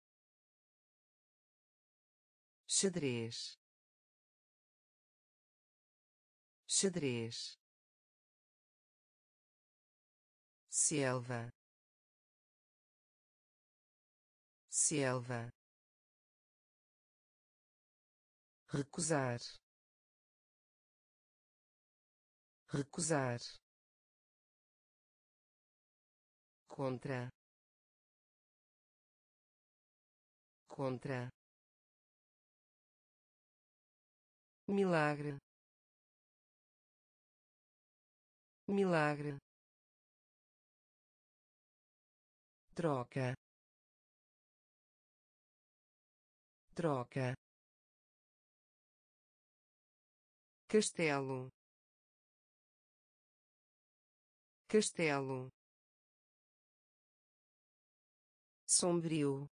xadrez, xadrez, selva, selva, recusar, recusar, contra, contra, milagre, milagre, troca, troca, castelo, castelo, sombrio,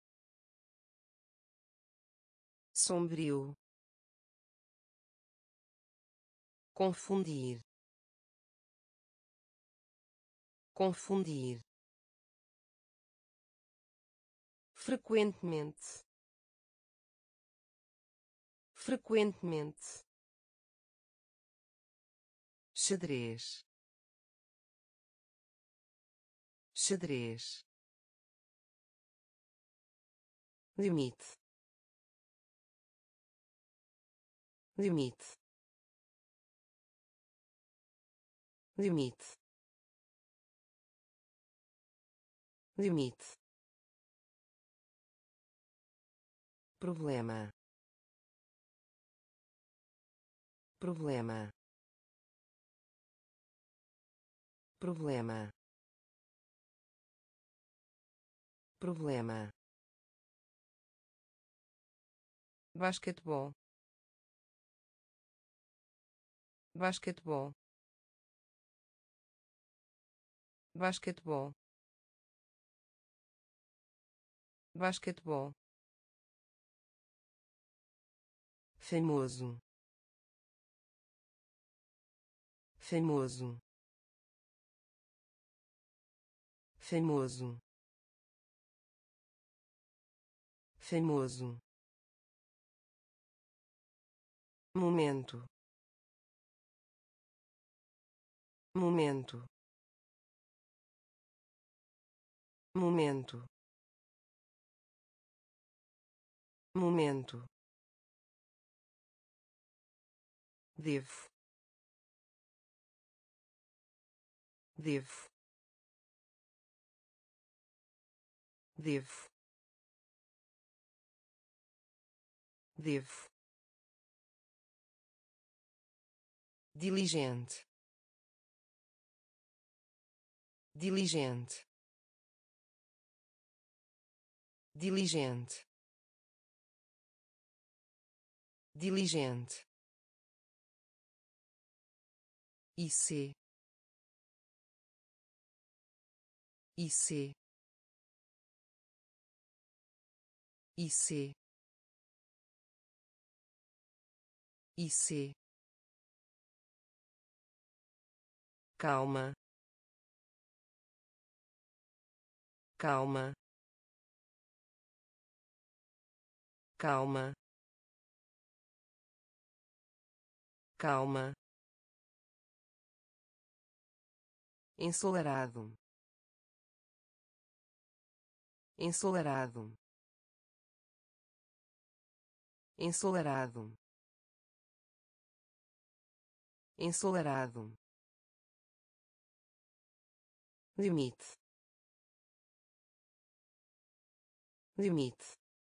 sombrio, confundir, confundir, frequentemente, frequentemente, xadrez, xadrez, limite, limite, limite, limite, problema, problema, problema, problema, basquetebol, basquetebol, basquetebol, basquetebol, famoso, famoso, famoso, famoso, momento, momento, momento, momento, devo, devo, devo, devo, diligente, diligente, diligente, diligente, IC, IC, IC, IC, calma, calma, calma, calma, ensolarado, ensolarado, ensolarado, ensolarado, limite, limite,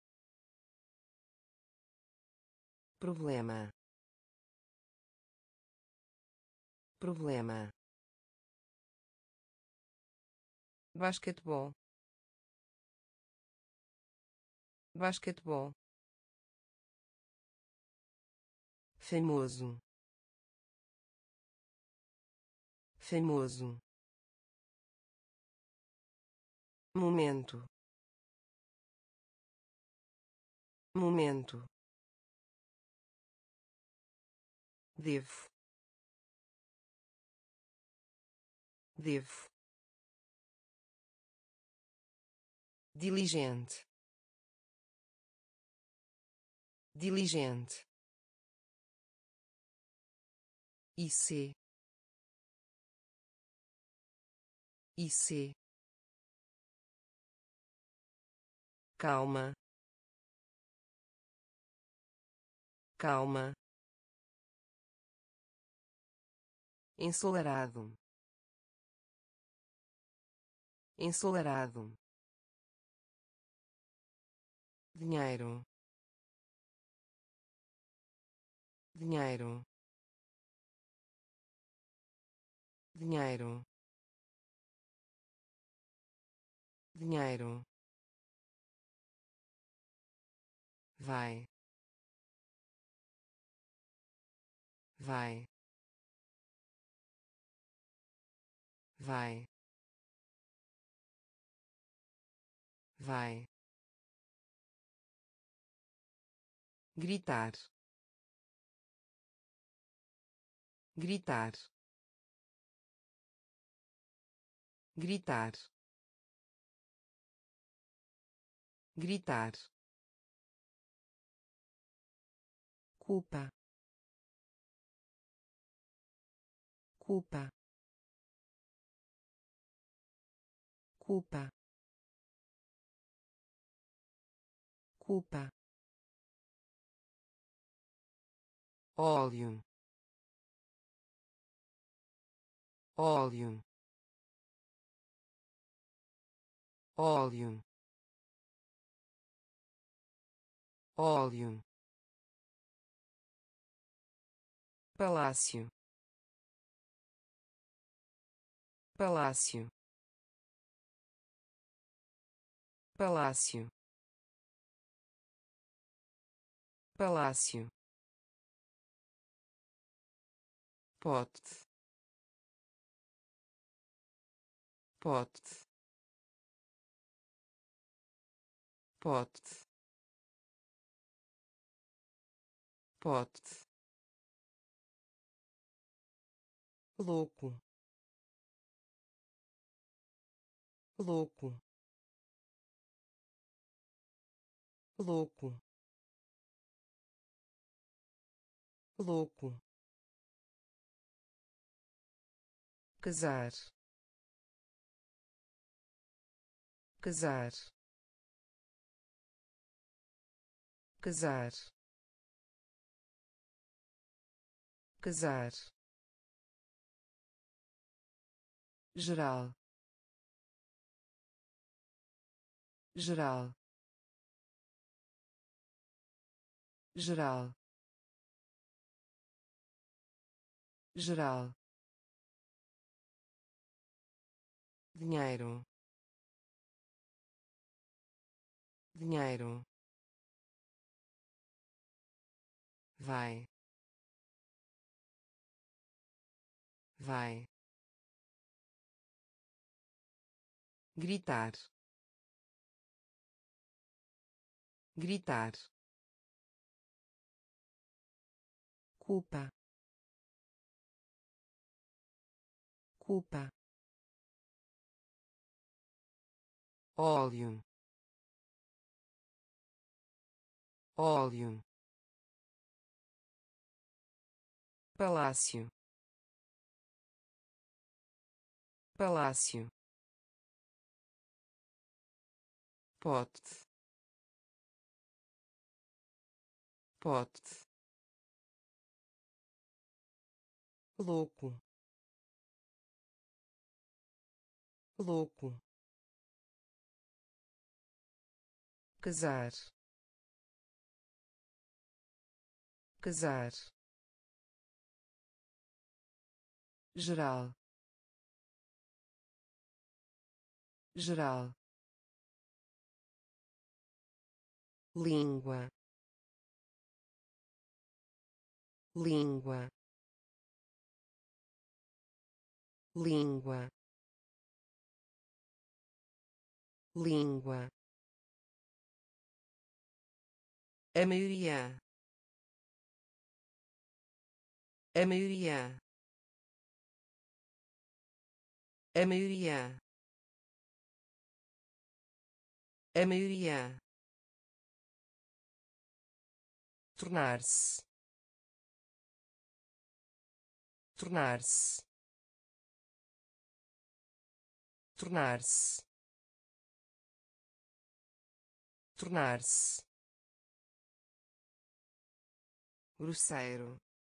problema, problema, basquetebol, basquetebol, famoso, famoso, momento, momento, devo, devo, diligente, diligente, IC, IC, calma, calma, ensolarado, ensolarado, dinheiro, dinheiro, dinheiro, dinheiro, vai, vai, vai, vai, gritar, gritar, gritar, gritar, culpa, culpa, culpa, culpa, óleo, óleo, óleo, óleo, palácio, palácio, palácio, palácio, pote, pote, pote, pote, louco, louco, louco, louco, casar, casar, casar, casar, geral, geral, geral, geral, dinheiro, dinheiro, vai, vai, gritar, gritar, culpa, culpa, óleo, óleo, palácio, palácio, pote, pote, louco, louco, casar, casar, geral, geral, língua, língua, língua, língua, a maioria, a maioria, a maioria, a maioria, tornar-se, tornar-se, tornar-se, tornar-se, grosseiro,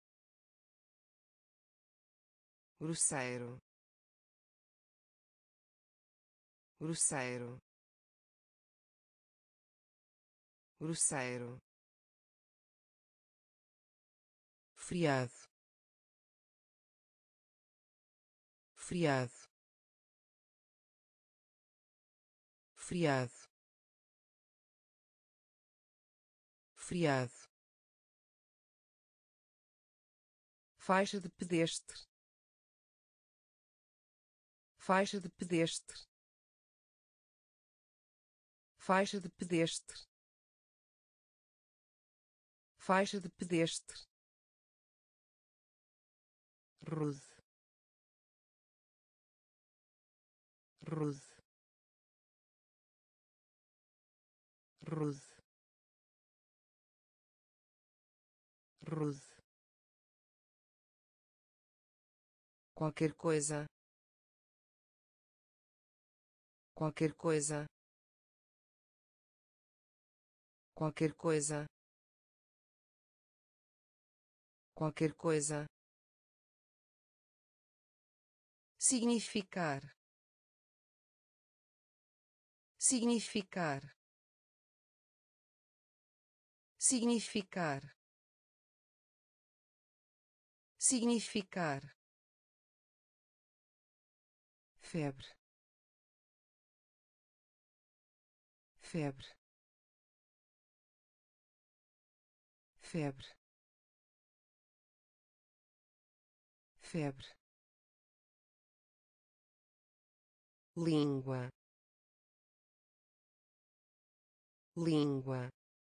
grosseiro, grosseiro, grosseiro, friado, friado, friado, friado, faixa de pedestre, faixa de pedestre, faixa de pedestre, faixa de pedestre, rude, rude, rude, rude, qualquer coisa, qualquer coisa, qualquer coisa, qualquer coisa, significar, significar, significar, significar, febre, febre, febre, febre, língua, língua,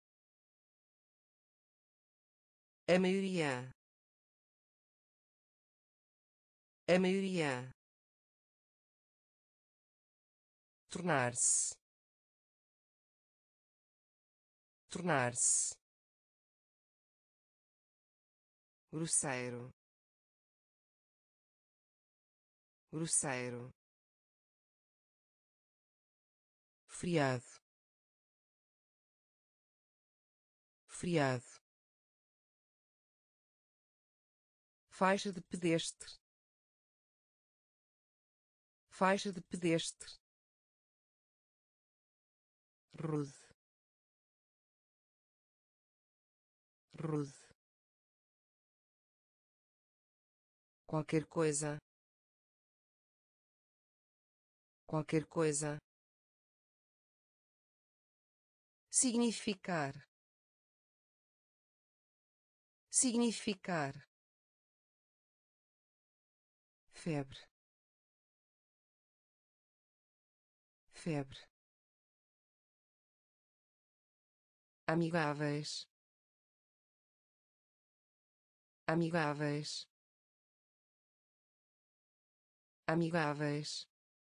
a maioria, a maioria, tornar-se, tornar-se, grosseiro, grosseiro, friado, friado, faixa de pedestre, faixa de pedestre, rude, rude, qualquer coisa, qualquer coisa, significar, significar, febre, febre, amigáveis, amigáveis, amigáveis,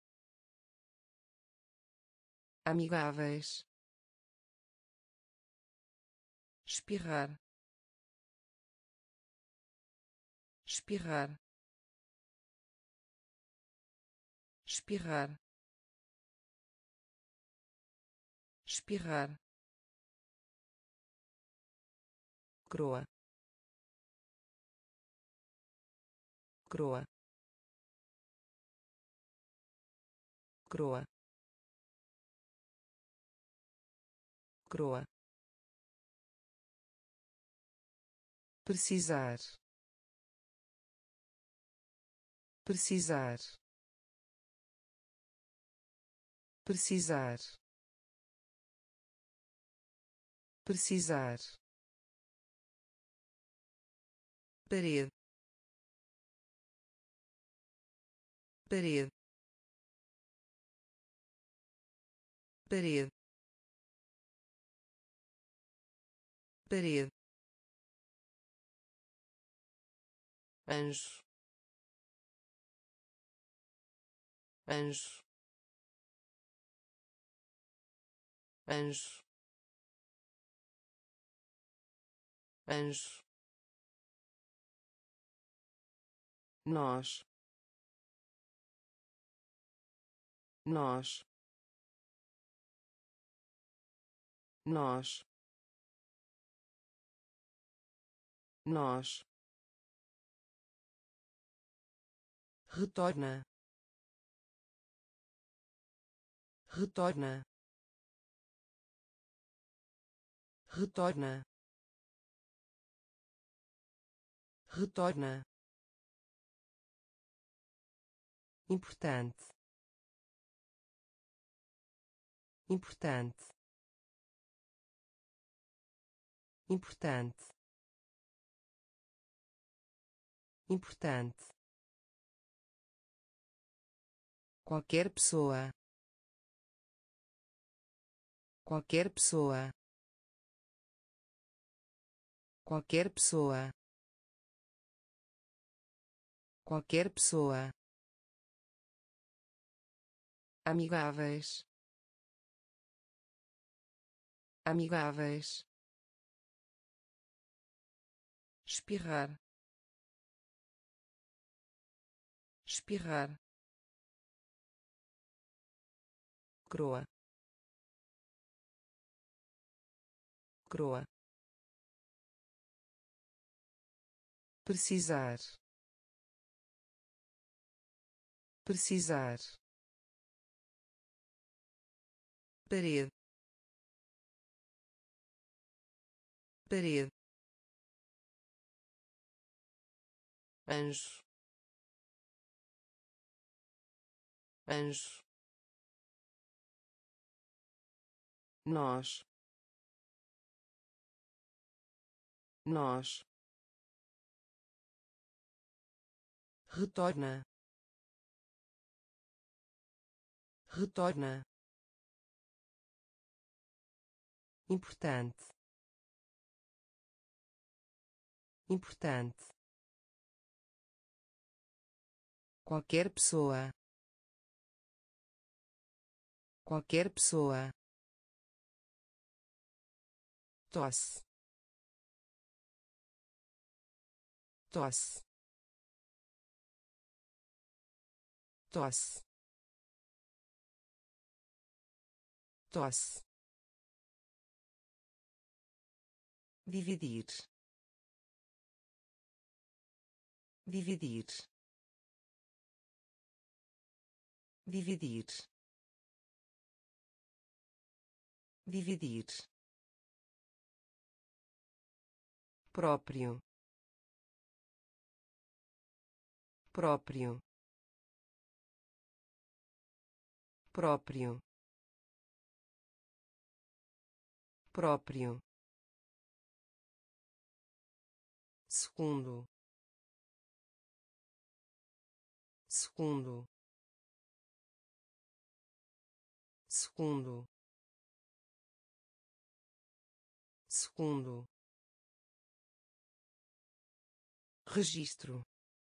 amigáveis, espirrar, espirrar, espirrar, espirrar, croa, croa, croa, croa, precisar, precisar, precisar, precisar, parede, parede, parede, parede, anjo, anjo, anjo, anjo, nós, nós, nós, nós, retorna, retorna, retorna, retorna, importante, importante, importante, importante, qualquer pessoa, qualquer pessoa, qualquer pessoa, qualquer pessoa, amigáveis, amigáveis, espirrar, espirrar, croa, croa, precisar, precisar, parede, parede, anjo, anjo, nós, nós, retorna, retorna, importante, importante, qualquer pessoa, qualquer pessoa, tosse, tosse, tosse, tosse, dividir, dividir, dividir, dividir, próprio, próprio, próprio, próprio, segundo, segundo, segundo, segundo, registro,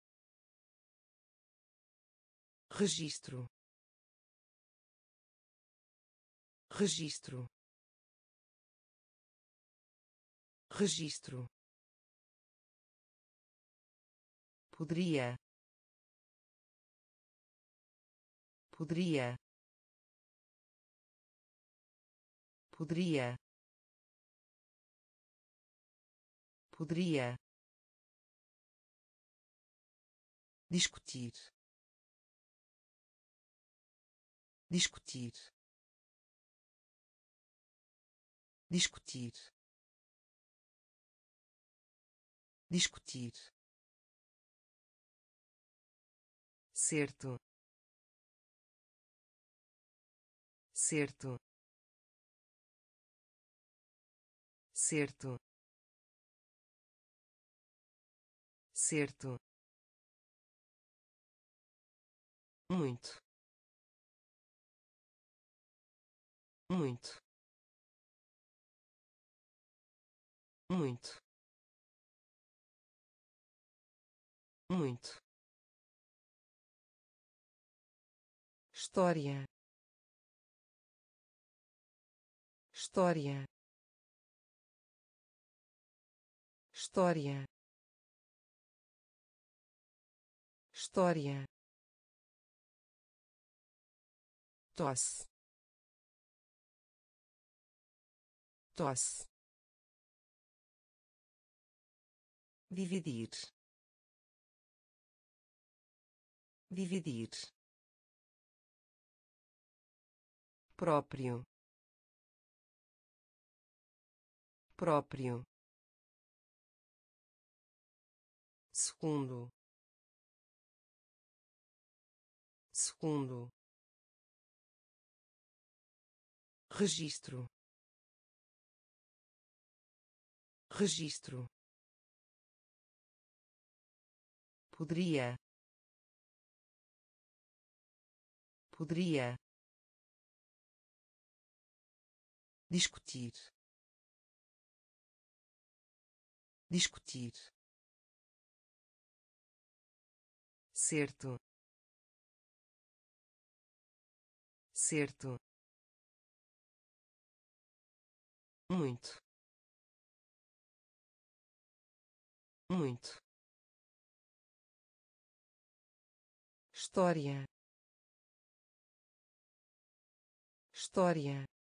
registro, registro, registro, poderia, poderia, poderia, poderia, discutir, discutir, discutir, discutir, certo, certo, certo, certo, muito, muito, muito, muito, história, história, história, história, tosse, tosse, dividir, dividir, próprio, próprio, segundo, segundo, registro, registro, poderia, poderia, discutir, discutir, certo, certo, muito, muito, história, história,